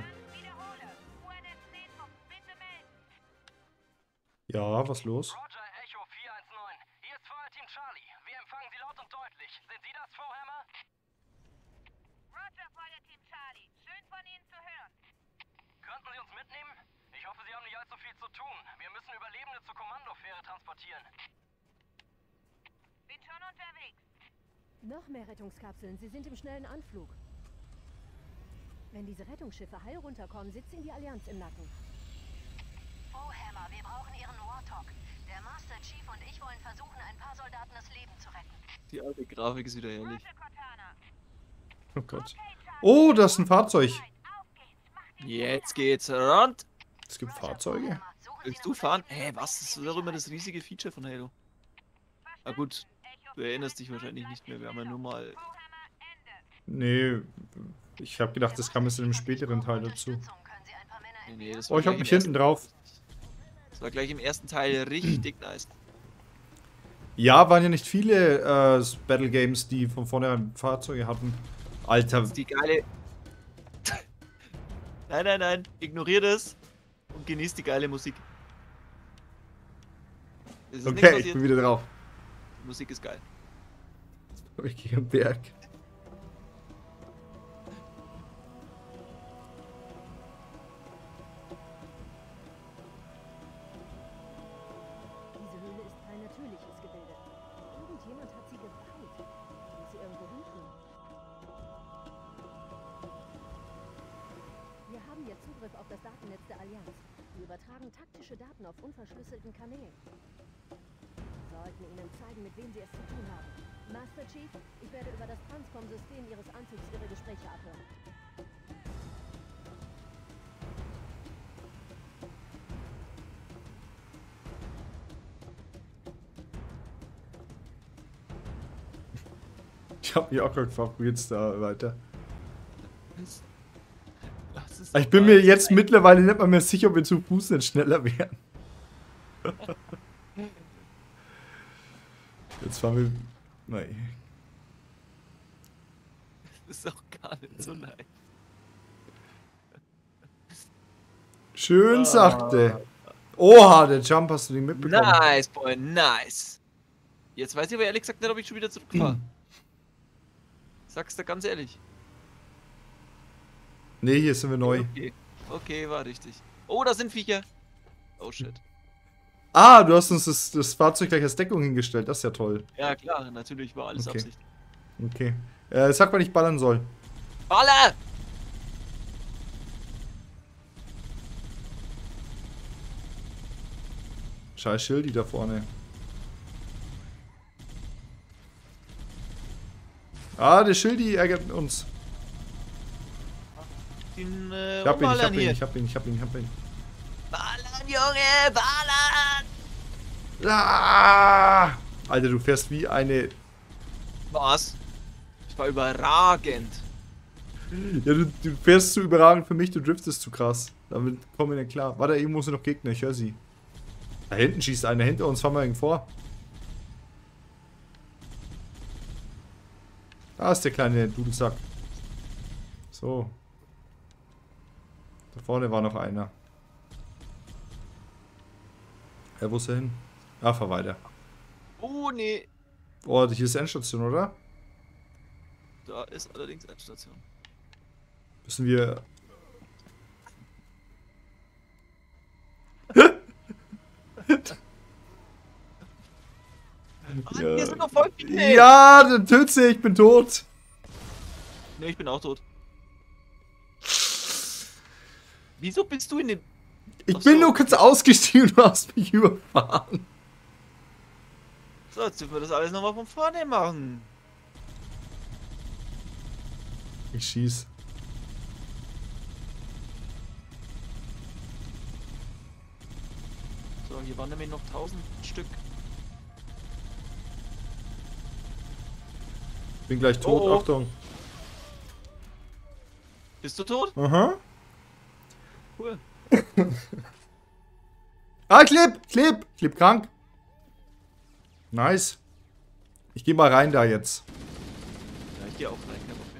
[SPEAKER 1] Ja, was los?
[SPEAKER 5] Roger, Echo 419. Hier ist Feuerteam Charlie. Wir empfangen Sie laut und deutlich. Sind Sie das, Vorhammer?
[SPEAKER 4] Roger, Feuerteam Charlie. Schön von Ihnen zu hören.
[SPEAKER 5] Könnten Sie uns mitnehmen? Ich hoffe, Sie haben nicht allzu viel zu tun. Wir müssen Überlebende zur Kommandofähre transportieren.
[SPEAKER 4] Bin schon unterwegs. Noch mehr Rettungskapseln. Sie sind im schnellen Anflug. Wenn diese Rettungsschiffe heil runterkommen, sitzt Ihnen die Allianz im Nacken.
[SPEAKER 9] Oh, Hammer, wir brauchen Ihren Warthog. Der Master Chief und ich wollen versuchen, ein paar Soldaten das Leben zu retten.
[SPEAKER 2] Die alte Grafik ist wieder herrlich.
[SPEAKER 1] Oh Gott. Oh, das ist ein Fahrzeug.
[SPEAKER 2] Jetzt geht's rund.
[SPEAKER 1] Es gibt Fahrzeuge.
[SPEAKER 2] Willst du fahren? Hä, was? Das ist doch immer das riesige Feature von Halo. Na gut, du erinnerst dich wahrscheinlich nicht mehr. Wir haben ja nur mal...
[SPEAKER 1] Nee, ich habe gedacht, das kam jetzt in einem späteren Teil dazu.
[SPEAKER 2] Nee, das
[SPEAKER 1] Oh, ich hab mich hinten drauf.
[SPEAKER 2] Das war gleich im ersten Teil richtig nice.
[SPEAKER 1] Ja, waren ja nicht viele Battle Games, die von vornherein Fahrzeuge hatten. Alter.
[SPEAKER 2] Das ist die geile... Nein. Ignorier das und genieß die geile Musik. Es ist nichts
[SPEAKER 1] Okay, ich
[SPEAKER 2] passiert.
[SPEAKER 1] bin wieder drauf.
[SPEAKER 2] Musik ist geil.
[SPEAKER 1] Ich gehe am Berg.
[SPEAKER 4] Diese Höhle ist kein natürliches Gebilde. Irgendjemand hat sie gebaut. Muss sie irgendwo hintun. Wir haben jetzt Zugriff auf das Datennetz der Allianz. Wir übertragen taktische Daten auf unverschlüsselten Kanälen. Sollten Ihnen zeigen, mit wem Sie es zu tun haben. Master Chief, ich werde über das Transcom-System Ihres Anzugs Ihre Gespräche abhören.
[SPEAKER 1] Ich hab mich auch gerade gefragt, wie geht's da weiter?
[SPEAKER 2] Das ist
[SPEAKER 1] Ich bin mir jetzt mittlerweile nicht mal mehr sicher, ob wir zu Fuß nicht schneller wären. Jetzt fahren wir... Nein.
[SPEAKER 2] Das ist auch gar nicht so leicht.
[SPEAKER 1] Schön sachte. Oha, der Jump hast du nicht mitbekommen.
[SPEAKER 2] Nice, boy, nice. Jetzt weiß ich aber ehrlich gesagt nicht, ob ich schon wieder zurückfahre. Sag's dir ganz ehrlich.
[SPEAKER 1] Nee, hier sind wir neu.
[SPEAKER 2] Okay. Okay, war richtig. Oh, da sind Viecher. Oh shit.
[SPEAKER 1] Ah, du hast uns das Fahrzeug gleich als Deckung hingestellt. Das ist ja toll.
[SPEAKER 2] Ja klar, natürlich war alles
[SPEAKER 1] Okay.
[SPEAKER 2] Absicht.
[SPEAKER 1] Okay. Sag mal, ich ballern soll.
[SPEAKER 2] Baller!
[SPEAKER 1] Scheiß Schildi da vorne. Ah, der Schildi ärgert uns.
[SPEAKER 2] Den,
[SPEAKER 1] Ich hab ihn.
[SPEAKER 2] Ballern, Junge, ballern!
[SPEAKER 1] Ah! Alter, du fährst wie eine...
[SPEAKER 2] Was? Ich war überragend.
[SPEAKER 1] Ja, du fährst zu überragend für mich, du driftest zu krass. Damit kommen wir nicht klar. Warte, irgendwo sind noch Gegner, ich höre sie. Da hinten schießt einer, hinter uns, fahren wir irgendwo vor. Da ist der kleine Dudelsack. So. Da vorne war noch einer. Ja, wo ist er hin? Ah, fahr weiter.
[SPEAKER 2] Oh, nee.
[SPEAKER 1] Oh, hier ist Endstation, oder?
[SPEAKER 2] Da ist allerdings Endstation.
[SPEAKER 1] Müssen wir...
[SPEAKER 2] Hier sind noch voll viele.
[SPEAKER 1] Ja, dann töt sie, ich bin tot.
[SPEAKER 2] Ne, ich bin auch tot. Wieso bist du in den...
[SPEAKER 1] Ich
[SPEAKER 2] Ach
[SPEAKER 1] bin
[SPEAKER 2] so.
[SPEAKER 1] nur kurz ausgestiegen und du hast mich überfahren.
[SPEAKER 2] So, jetzt dürfen wir das alles nochmal von vorne machen.
[SPEAKER 1] Ich schieß.
[SPEAKER 2] So, hier waren nämlich noch 1000 Stück.
[SPEAKER 1] Bin gleich tot,
[SPEAKER 2] Oh, oh.
[SPEAKER 1] Achtung.
[SPEAKER 2] Bist du tot?
[SPEAKER 1] Aha.
[SPEAKER 2] Cool.
[SPEAKER 1] Ah, Clip krank. Nice. Ich geh mal rein da jetzt.
[SPEAKER 2] Ja, ich geh auch rein, kein Problem.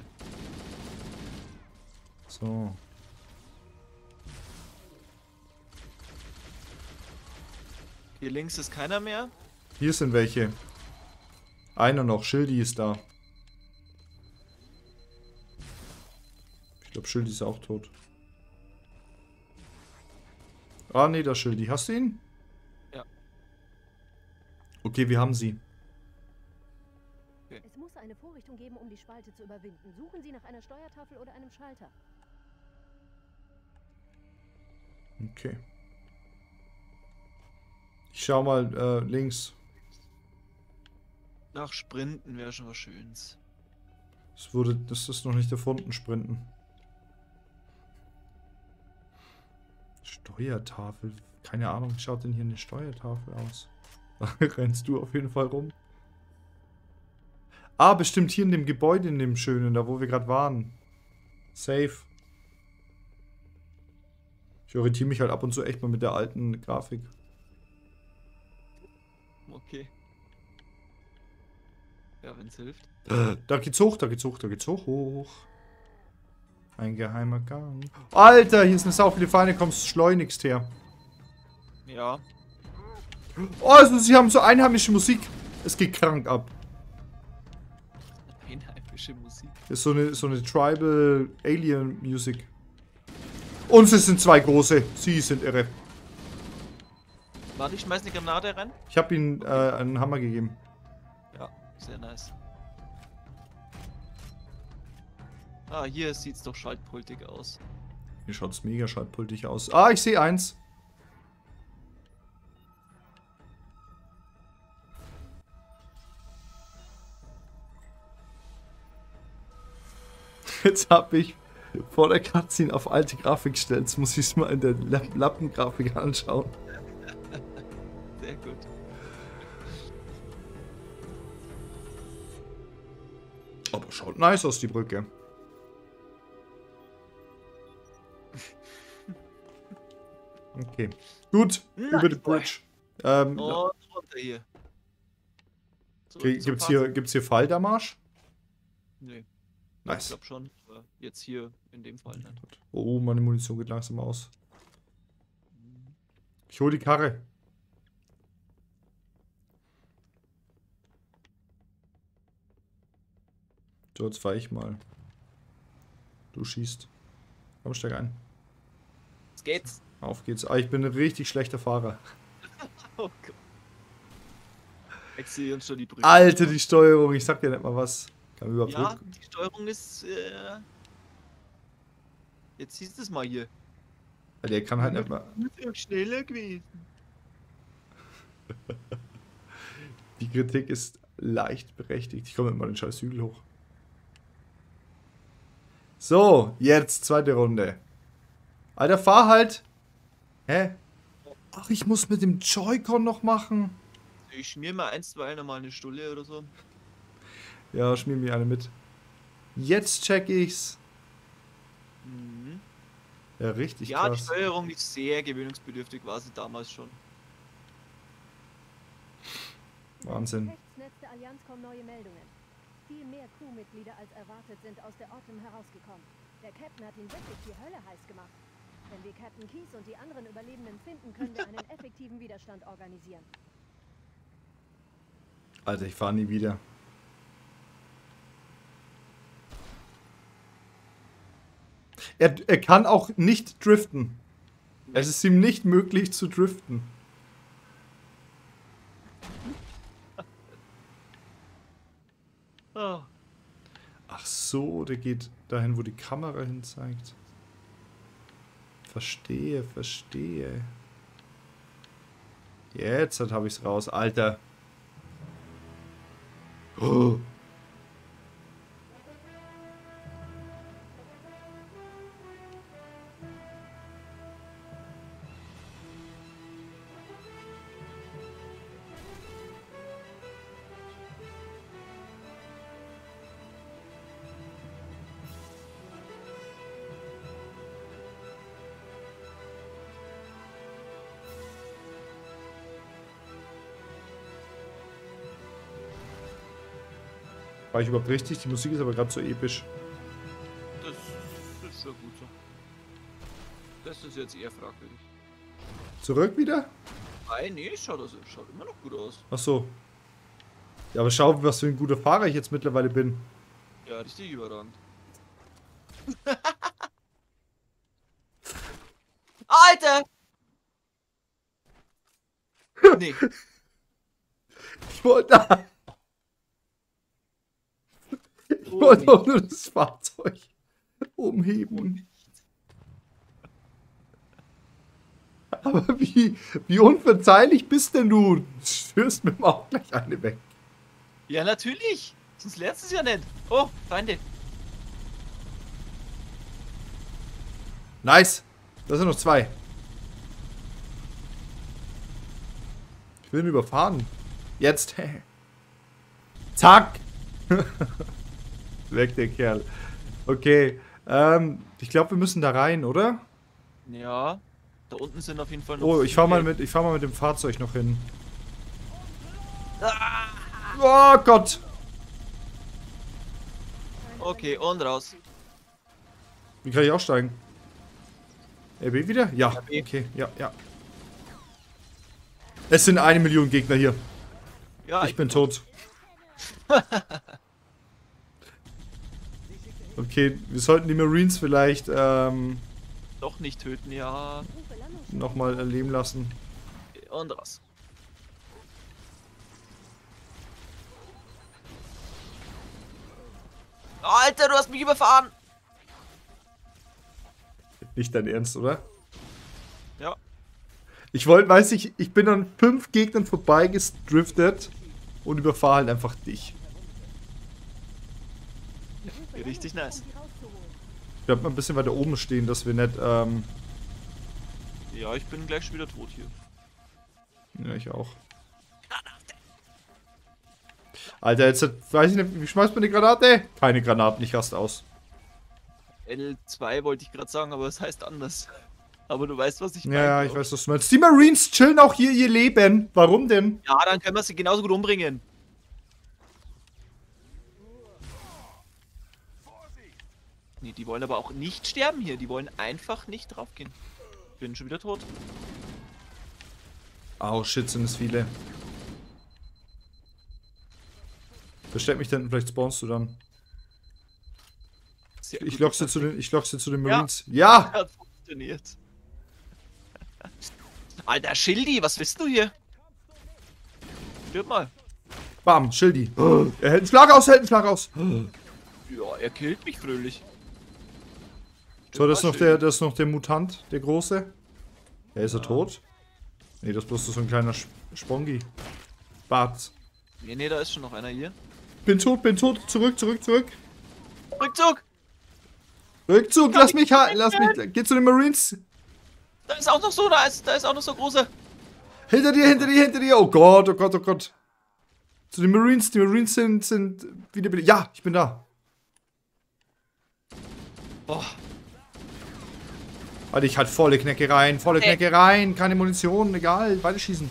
[SPEAKER 1] So.
[SPEAKER 2] Hier links ist keiner mehr.
[SPEAKER 1] Hier sind welche. Einer noch, Schildi ist da. Ich glaube, Schildi ist auch tot. Ah, nee, das Schildi. Hast du ihn?
[SPEAKER 2] Ja.
[SPEAKER 1] Okay, wir haben sie.
[SPEAKER 4] Es muss eine Vorrichtung geben, um die Spalte zu überwinden. Suchen Sie nach einer Steuertafel oder einem Schalter.
[SPEAKER 1] Okay. Ich schau mal links.
[SPEAKER 2] Nach Sprinten wäre schon was Schönes.
[SPEAKER 1] Das ist noch nicht erfunden, Sprinten. Steuertafel. Keine Ahnung, wie schaut denn hier eine Steuertafel aus? Da rennst du auf jeden Fall rum. Ah, bestimmt hier in dem Gebäude, in dem schönen, da wo wir gerade waren. Safe. Ich orientiere mich halt ab und zu echt mal mit der alten Grafik.
[SPEAKER 2] Okay. Ja, wenn's hilft.
[SPEAKER 1] Da geht's hoch, da geht's hoch, da geht's hoch. Ein geheimer Gang. Alter, hier ist eine sau viele Feinde, kommst schleunigst her.
[SPEAKER 2] Ja.
[SPEAKER 1] Oh, also sie haben so einheimische Musik. Es geht krank ab.
[SPEAKER 2] Einheimische Musik.
[SPEAKER 1] Ist so eine Tribal Alien Music. Und es sind zwei große. Sie sind irre.
[SPEAKER 2] Warte, ich schmeiß eine Granate rein.
[SPEAKER 1] Ich habe ihnen einen Hammer gegeben.
[SPEAKER 2] Ja, sehr nice. Ah, hier sieht's doch schaltpultig aus.
[SPEAKER 1] Hier schaut's mega schaltpultig aus. Ah, ich sehe eins. Jetzt habe ich vor der Cutscene auf alte Grafik gestellt. Jetzt muss ich es mal in der Lappengrafik anschauen.
[SPEAKER 2] Sehr gut.
[SPEAKER 1] Aber schaut nice aus, die Brücke. Okay. Gut, über die Bridge.
[SPEAKER 2] Und runter hier.
[SPEAKER 1] Gibt's hier Falldamage?
[SPEAKER 2] Nee. Ich
[SPEAKER 1] Nice.
[SPEAKER 2] glaube schon, aber jetzt hier in dem Fall nicht.
[SPEAKER 1] Oh, meine Munition geht langsam aus. Ich hole die Karre. So, jetzt fahre ich mal. Du schießt. Komm, steig ein.
[SPEAKER 2] Jetzt geht's.
[SPEAKER 1] Auf geht's. Ah, ich bin ein richtig schlechter Fahrer.
[SPEAKER 2] Oh Gott. Ich sehe uns schon die Brücke.
[SPEAKER 1] Alter, die Steuerung. Ich sag dir nicht mal was. Kann überhaupt
[SPEAKER 2] Ja, die Steuerung ist. Jetzt siehst du es mal hier.
[SPEAKER 1] Der kann halt nicht mal.
[SPEAKER 2] Ist ja schneller gewesen.
[SPEAKER 1] Die Kritik ist leicht berechtigt. Ich komme mal den scheiß Hügel hoch. So, jetzt zweite Runde. Alter, fahr halt. Hä? Ach, ich muss mit dem Joy-Con noch machen.
[SPEAKER 2] Ich schmier mal einstweilen mal eine Stulle oder so.
[SPEAKER 1] Ja, schmier mir eine mit. Jetzt check ich's.
[SPEAKER 2] Mhm.
[SPEAKER 1] Ja, richtig
[SPEAKER 2] Ja, die
[SPEAKER 1] krass.
[SPEAKER 2] Steuerung ist sehr gewöhnungsbedürftig, war sie damals schon.
[SPEAKER 1] Wahnsinn.
[SPEAKER 4] Im Gefechtsnetz der Allianz kommen neue Meldungen. Viel mehr Crewmitglieder als erwartet sind aus der Autumn herausgekommen. Der Captain hat ihn wirklich die Hölle heiß gemacht. Wenn wir Captain Keyes und die anderen Überlebenden finden, können wir einen effektiven Widerstand organisieren.
[SPEAKER 1] Alter, ich fahr nie wieder. Er kann auch nicht driften. Es ist ihm nicht möglich zu driften.
[SPEAKER 2] Oh.
[SPEAKER 1] Ach so, der geht dahin, wo die Kamera hin zeigt. Verstehe, verstehe. Jetzt habe ich es raus, Alter. Oh. War ich überhaupt richtig? Die Musik ist aber gerade so episch.
[SPEAKER 2] Das ist schon gut so. Das ist jetzt eher fragwürdig.
[SPEAKER 1] Zurück wieder?
[SPEAKER 2] Nein, nee, schaut immer noch gut aus.
[SPEAKER 1] Ach so. Ja, aber schau, was für ein guter Fahrer ich jetzt mittlerweile bin.
[SPEAKER 2] Ja, richtig überragend. Alter! Nee.
[SPEAKER 1] Ich wollte auch nur das Fahrzeug umheben. Aber wie unverzeihlich bist denn du? Du führst mir auch gleich eine weg.
[SPEAKER 2] Ja, natürlich. Sonst lernst du es ja nicht. Oh, Feinde.
[SPEAKER 1] Nice. Da sind noch zwei. Ich will ihn überfahren. Jetzt. Zack. Weg der Kerl. Okay. Ich glaube, wir müssen da rein, oder?
[SPEAKER 2] Ja. Da unten sind auf jeden Fall noch.
[SPEAKER 1] Oh, ich fahr mal mit dem Fahrzeug noch hin. Oh Gott.
[SPEAKER 2] Okay, und raus.
[SPEAKER 1] Wie kann ich aussteigen? RB wieder? Ja.
[SPEAKER 2] RB.
[SPEAKER 1] Okay, ja, ja. Es sind 1 Million Gegner hier.
[SPEAKER 2] Ja,
[SPEAKER 1] Ich bin tot. Okay, wir sollten die Marines vielleicht
[SPEAKER 2] doch nicht töten, ja.
[SPEAKER 1] nochmal erleben lassen.
[SPEAKER 2] Und raus. Alter, du hast mich überfahren!
[SPEAKER 1] Nicht dein Ernst, oder?
[SPEAKER 2] Ja.
[SPEAKER 1] Ich wollte, weiß ich bin an 5 Gegnern vorbeigestriftet und überfahre halt einfach dich.
[SPEAKER 2] Richtig nice.
[SPEAKER 1] Ich bleib mal ein bisschen weiter oben stehen, dass wir nicht,
[SPEAKER 2] Ja, ich bin gleich schon wieder tot hier.
[SPEAKER 1] Ja, ich auch. Alter, jetzt weiß ich nicht, wie schmeißt man die Granate? Keine Granaten, ich raste aus.
[SPEAKER 2] L2 wollte ich gerade sagen, aber es heißt anders. Aber du weißt, was ich meine.
[SPEAKER 1] Ja, ich weiß, was du meinst. Die Marines chillen auch hier ihr Leben. Warum denn?
[SPEAKER 2] Ja, dann können wir sie genauso gut umbringen. Nee, die wollen aber auch nicht sterben hier. Die wollen einfach nicht draufgehen. Bin schon wieder tot.
[SPEAKER 1] Oh shit, sind es viele. Versteck mich dann, vielleicht spawnst du dann.
[SPEAKER 2] Sehr
[SPEAKER 1] Ich
[SPEAKER 2] gut.
[SPEAKER 1] lock sie zu den Marines. Ja!
[SPEAKER 2] Hat funktioniert. Alter, Schildi, was willst du hier? Stirb mal.
[SPEAKER 1] Bam, Schildi. Er hält einen Schlag aus,
[SPEAKER 2] Ja, er killt mich fröhlich.
[SPEAKER 1] So, das ist noch der Mutant, der große. Ja, ist er tot? Nee, das ist bloß so ein kleiner Spongi. Bart.
[SPEAKER 2] Nee, da ist schon noch einer hier.
[SPEAKER 1] Bin tot. Zurück.
[SPEAKER 2] Rückzug!
[SPEAKER 1] Rückzug, lass mich. Geh zu den Marines.
[SPEAKER 2] Da ist auch noch so, da ist auch noch so große.
[SPEAKER 1] Hinter dir. Oh Gott. Zu den Marines. Die Marines sind wieder. Ja, ich bin da.
[SPEAKER 2] Boah.
[SPEAKER 1] Alter, ich halt volle Knecke rein. Keine Munition, egal. Weiter schießen.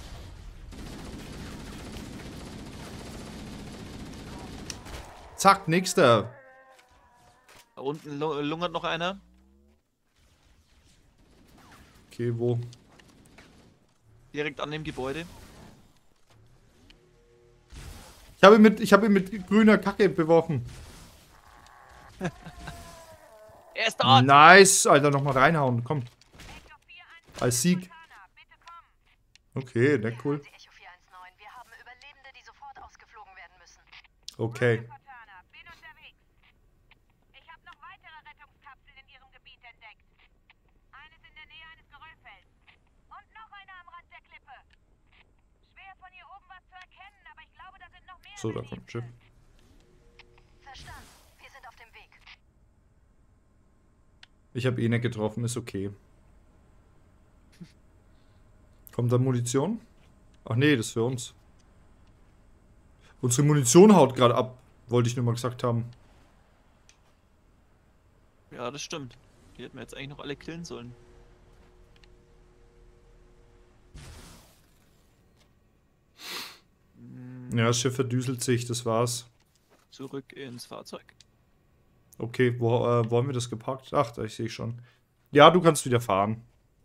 [SPEAKER 1] Zack, nächster.
[SPEAKER 2] Da unten lungert noch einer.
[SPEAKER 1] Okay, wo?
[SPEAKER 2] Direkt an dem Gebäude.
[SPEAKER 1] Ich hab ihn mit grüner Kacke beworfen.
[SPEAKER 2] Er ist da!
[SPEAKER 1] Nice, Alter, nochmal reinhauen, komm. Als Sieg. Okay, ne, cool.
[SPEAKER 9] Echo 419. Wir haben Überlebende, die sofort ausgeflogen werden müssen.
[SPEAKER 1] Okay.
[SPEAKER 9] Cortana, bin unterwegs. Ich habe noch weitere Rettungskapseln in Ihrem Gebiet entdeckt. Eines in der Nähe eines Geröllfelds. Und noch eine am Rand der Klippe. Schwer von hier oben was zu erkennen, aber ich glaube, da sind noch mehr.
[SPEAKER 1] So, da kommt ein Schiff.
[SPEAKER 9] Verstanden. Wir sind auf dem Weg.
[SPEAKER 1] Ich habe eh nicht getroffen, ist okay. Kommt da Munition? Ach nee, das ist für uns. Unsere Munition haut gerade ab, wollte ich nur mal gesagt haben.
[SPEAKER 2] Ja, das stimmt. Die hätten wir jetzt eigentlich noch alle killen sollen.
[SPEAKER 1] Ja, das Schiff verdüselt sich, das war's.
[SPEAKER 2] Zurück ins Fahrzeug.
[SPEAKER 1] Okay, wo haben wir das geparkt? Ach, da ich sehe schon. Ja, du kannst wieder fahren.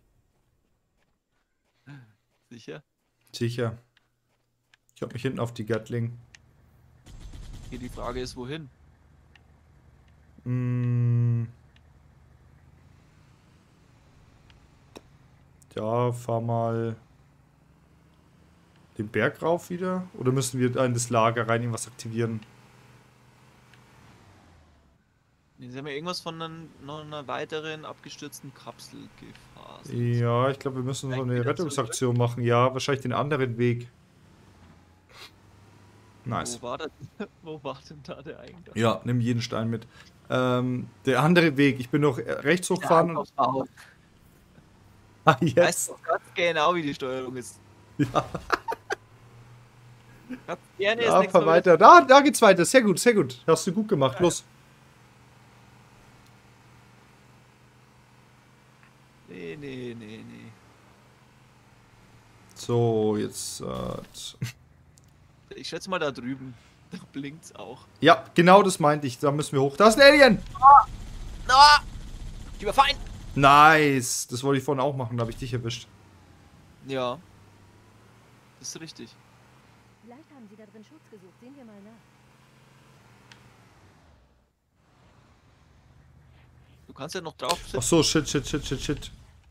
[SPEAKER 2] Sicher?
[SPEAKER 1] Sicher. Ich hab mich hinten auf die Gatling.
[SPEAKER 2] Hier die Frage ist, wohin?
[SPEAKER 1] Ja, fahr mal den Berg rauf wieder. Oder müssen wir in das Lager rein irgendwas aktivieren?
[SPEAKER 2] Sie haben ja irgendwas von noch einer weiteren abgestürzten Kapsel gefahren.
[SPEAKER 1] Ja, ich glaube, wir müssen so eine
[SPEAKER 2] wieder
[SPEAKER 1] Rettungsaktion machen. Ja, wahrscheinlich den anderen Weg. Nice.
[SPEAKER 2] Wo war denn da der Eingang?
[SPEAKER 1] Ja, nimm jeden Stein mit. Der andere Weg. Ich bin noch rechts hochgefahren. Ah,
[SPEAKER 2] Jetzt. Weißt du ganz genau, wie die Steuerung ist.
[SPEAKER 1] Ja.
[SPEAKER 2] Ganz gerne
[SPEAKER 1] Ja,
[SPEAKER 2] ist
[SPEAKER 1] fahr weiter. Da geht's weiter. Sehr gut, sehr gut. Hast du gut gemacht. Los.
[SPEAKER 2] Nee.
[SPEAKER 1] So, jetzt.
[SPEAKER 2] Ich schätze mal da drüben. Da blinkt's auch.
[SPEAKER 1] Ja, genau das meinte ich. Da müssen wir hoch. Da ist ein Alien!
[SPEAKER 2] Ah! Überfallen!
[SPEAKER 1] Nice. Das wollte ich vorhin auch machen. Da habe ich dich erwischt.
[SPEAKER 2] Ja. Das ist richtig.
[SPEAKER 4] Vielleicht da drin Schutz gesucht. Sehen wir mal nach.
[SPEAKER 2] Du kannst ja noch drauf sitzen.
[SPEAKER 1] Ach so, shit.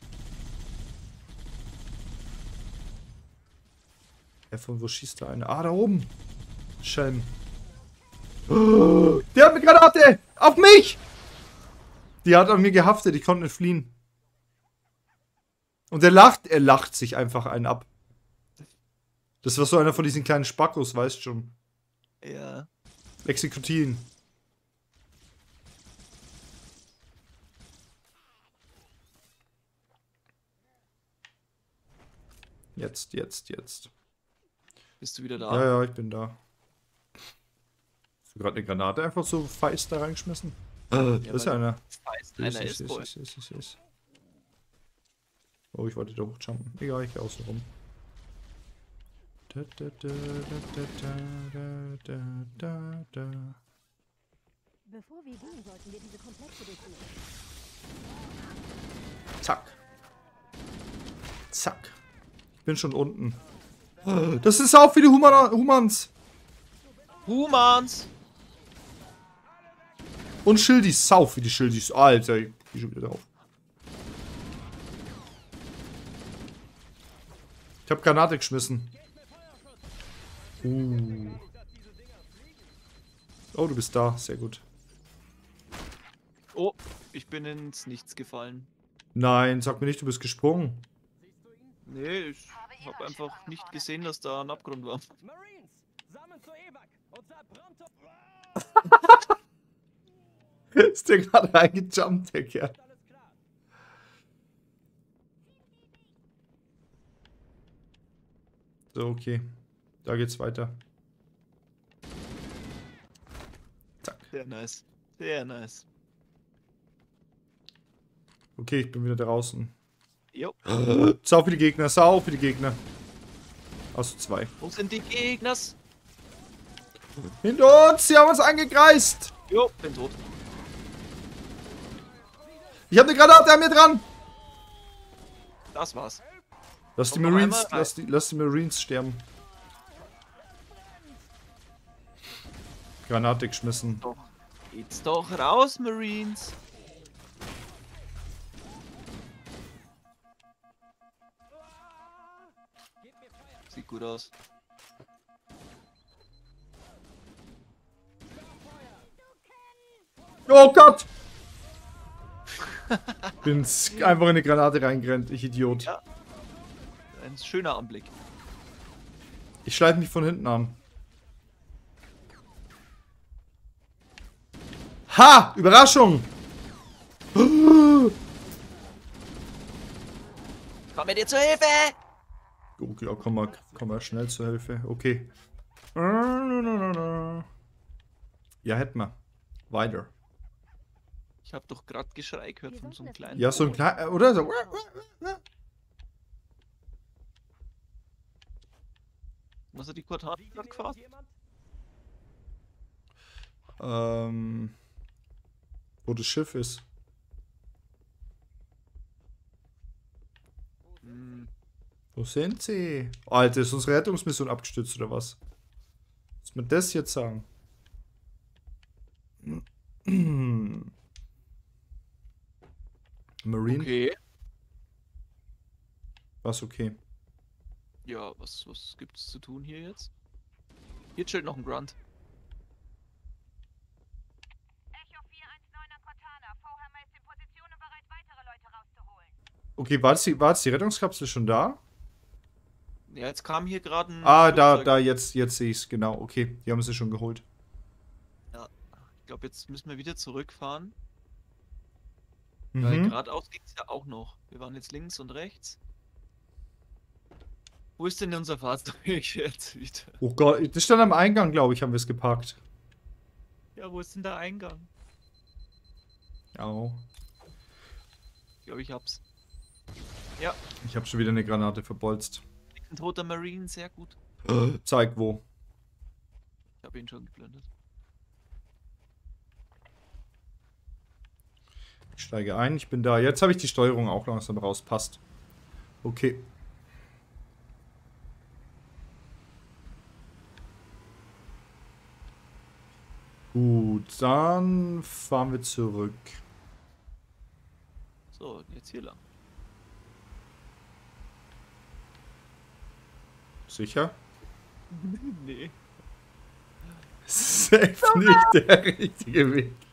[SPEAKER 1] Ja, von wo schießt da einer? Ah, da oben. Schelm. Oh, der hat eine Granate! Auf mich! Die hat an mir gehaftet, ich konnte nicht fliehen. Und er lacht sich einfach einen ab. Das war so einer von diesen kleinen Spackos, weißt schon.
[SPEAKER 2] Ja.
[SPEAKER 1] Exekutieren. Jetzt.
[SPEAKER 2] Bist du wieder da?
[SPEAKER 1] Ja, ich bin da. Hast du gerade eine Granate einfach so feist da reingeschmissen? Da ist ja einer.
[SPEAKER 2] Einer ist wohl.
[SPEAKER 1] Oh, ich wollte da hochjumpen. Egal, ich gehe außen rum.
[SPEAKER 4] Bevor wir gehen, sollten wir diese Komplexe durchsuchen.
[SPEAKER 1] Zack. Ich bin schon unten. Das ist auch viele Humans. Und Schildis. Sau für die Schildis. Alter, ich bin schon wieder drauf. Ich hab Granate geschmissen. Oh, du bist da. Sehr gut.
[SPEAKER 2] Oh, ich bin ins Nichts gefallen.
[SPEAKER 1] Nein, sag mir nicht, du bist gesprungen.
[SPEAKER 2] Nee, ich hab einfach nicht gesehen, dass da ein Abgrund war.
[SPEAKER 7] Marines, sammeln zur EVAC. Unser Pronto...
[SPEAKER 1] Ist der gerade reingejumpt, der Kerl. So, okay. Da geht's weiter. Zack.
[SPEAKER 2] Sehr nice. Sehr nice.
[SPEAKER 1] Okay, ich bin wieder draußen.
[SPEAKER 2] Jo.
[SPEAKER 1] Sau für die Gegner, sau für die Gegner. Also 2.
[SPEAKER 2] Wo sind die Gegners?
[SPEAKER 1] Hinter uns, sie haben uns angekreist.
[SPEAKER 2] Jo, bin tot.
[SPEAKER 1] Ich habe eine Granate an mir dran.
[SPEAKER 2] Das war's.
[SPEAKER 1] Lass die
[SPEAKER 2] Komm noch
[SPEAKER 1] Marines,
[SPEAKER 2] einmal rein.
[SPEAKER 1] lass die Marines sterben. Granate geschmissen.
[SPEAKER 2] Doch. Geht's doch raus, Marines. Sieht gut aus.
[SPEAKER 1] Oh Gott! Bin einfach in eine Granate reingerannt, ich Idiot.
[SPEAKER 2] Ja. Ein schöner Anblick.
[SPEAKER 1] Ich schleife mich von hinten an. Ha! Überraschung!
[SPEAKER 2] Komm mir dir zur Hilfe!
[SPEAKER 1] Okay, ja, komm mal schnell zur Hilfe. Okay. Ja, hätten wir. Weiter.
[SPEAKER 2] Ich hab doch gerade Geschrei gehört von so einem kleinen.
[SPEAKER 1] Ja, so ein kleiner, oder so.
[SPEAKER 2] Was hat die Cortana gerade gefahren?
[SPEAKER 1] Wo das Schiff ist. Wo sind sie? Alter, ist unsere Rettungsmission abgestürzt oder was? Muss man das jetzt sagen? Marine?
[SPEAKER 2] Okay.
[SPEAKER 1] Was okay?
[SPEAKER 2] Ja, was gibt's zu tun hier jetzt? Hier chillt noch ein Grunt.
[SPEAKER 9] Echo 419er Cortana. Vorhammer ist in Position und bereit, weitere Leute rauszuholen.
[SPEAKER 1] Okay, war jetzt die Rettungskapsel schon da?
[SPEAKER 2] Ja, jetzt kam hier gerade ein.
[SPEAKER 1] Ah,
[SPEAKER 2] Flugzeug.
[SPEAKER 1] jetzt sehe ich es, genau. Okay, die haben sie schon geholt.
[SPEAKER 2] Ja, ich glaube, jetzt müssen wir wieder zurückfahren.
[SPEAKER 1] Mhm.
[SPEAKER 2] Weil geradeaus ging es ja auch noch. Wir waren jetzt links und rechts. Wo ist denn unser Fahrzeug jetzt wieder?
[SPEAKER 1] Oh Gott, das stand am Eingang, glaube ich, haben wir es geparkt.
[SPEAKER 2] Ja, wo ist denn der Eingang?
[SPEAKER 1] Au.
[SPEAKER 2] Ich glaube, ich hab's. Ja,
[SPEAKER 1] Ich habe schon wieder eine Granate verbolzt.
[SPEAKER 2] ein toter Marine, sehr gut.
[SPEAKER 1] Zeig wo.
[SPEAKER 2] Ich habe ihn schon geblendet.
[SPEAKER 1] Ich steige ein, ich bin da. Jetzt habe ich die Steuerung auch langsam raus. Passt. Okay. Gut, dann fahren wir zurück.
[SPEAKER 2] So, jetzt hier lang.
[SPEAKER 1] Sicher?
[SPEAKER 2] Nee.
[SPEAKER 1] Safe nicht der richtige Weg.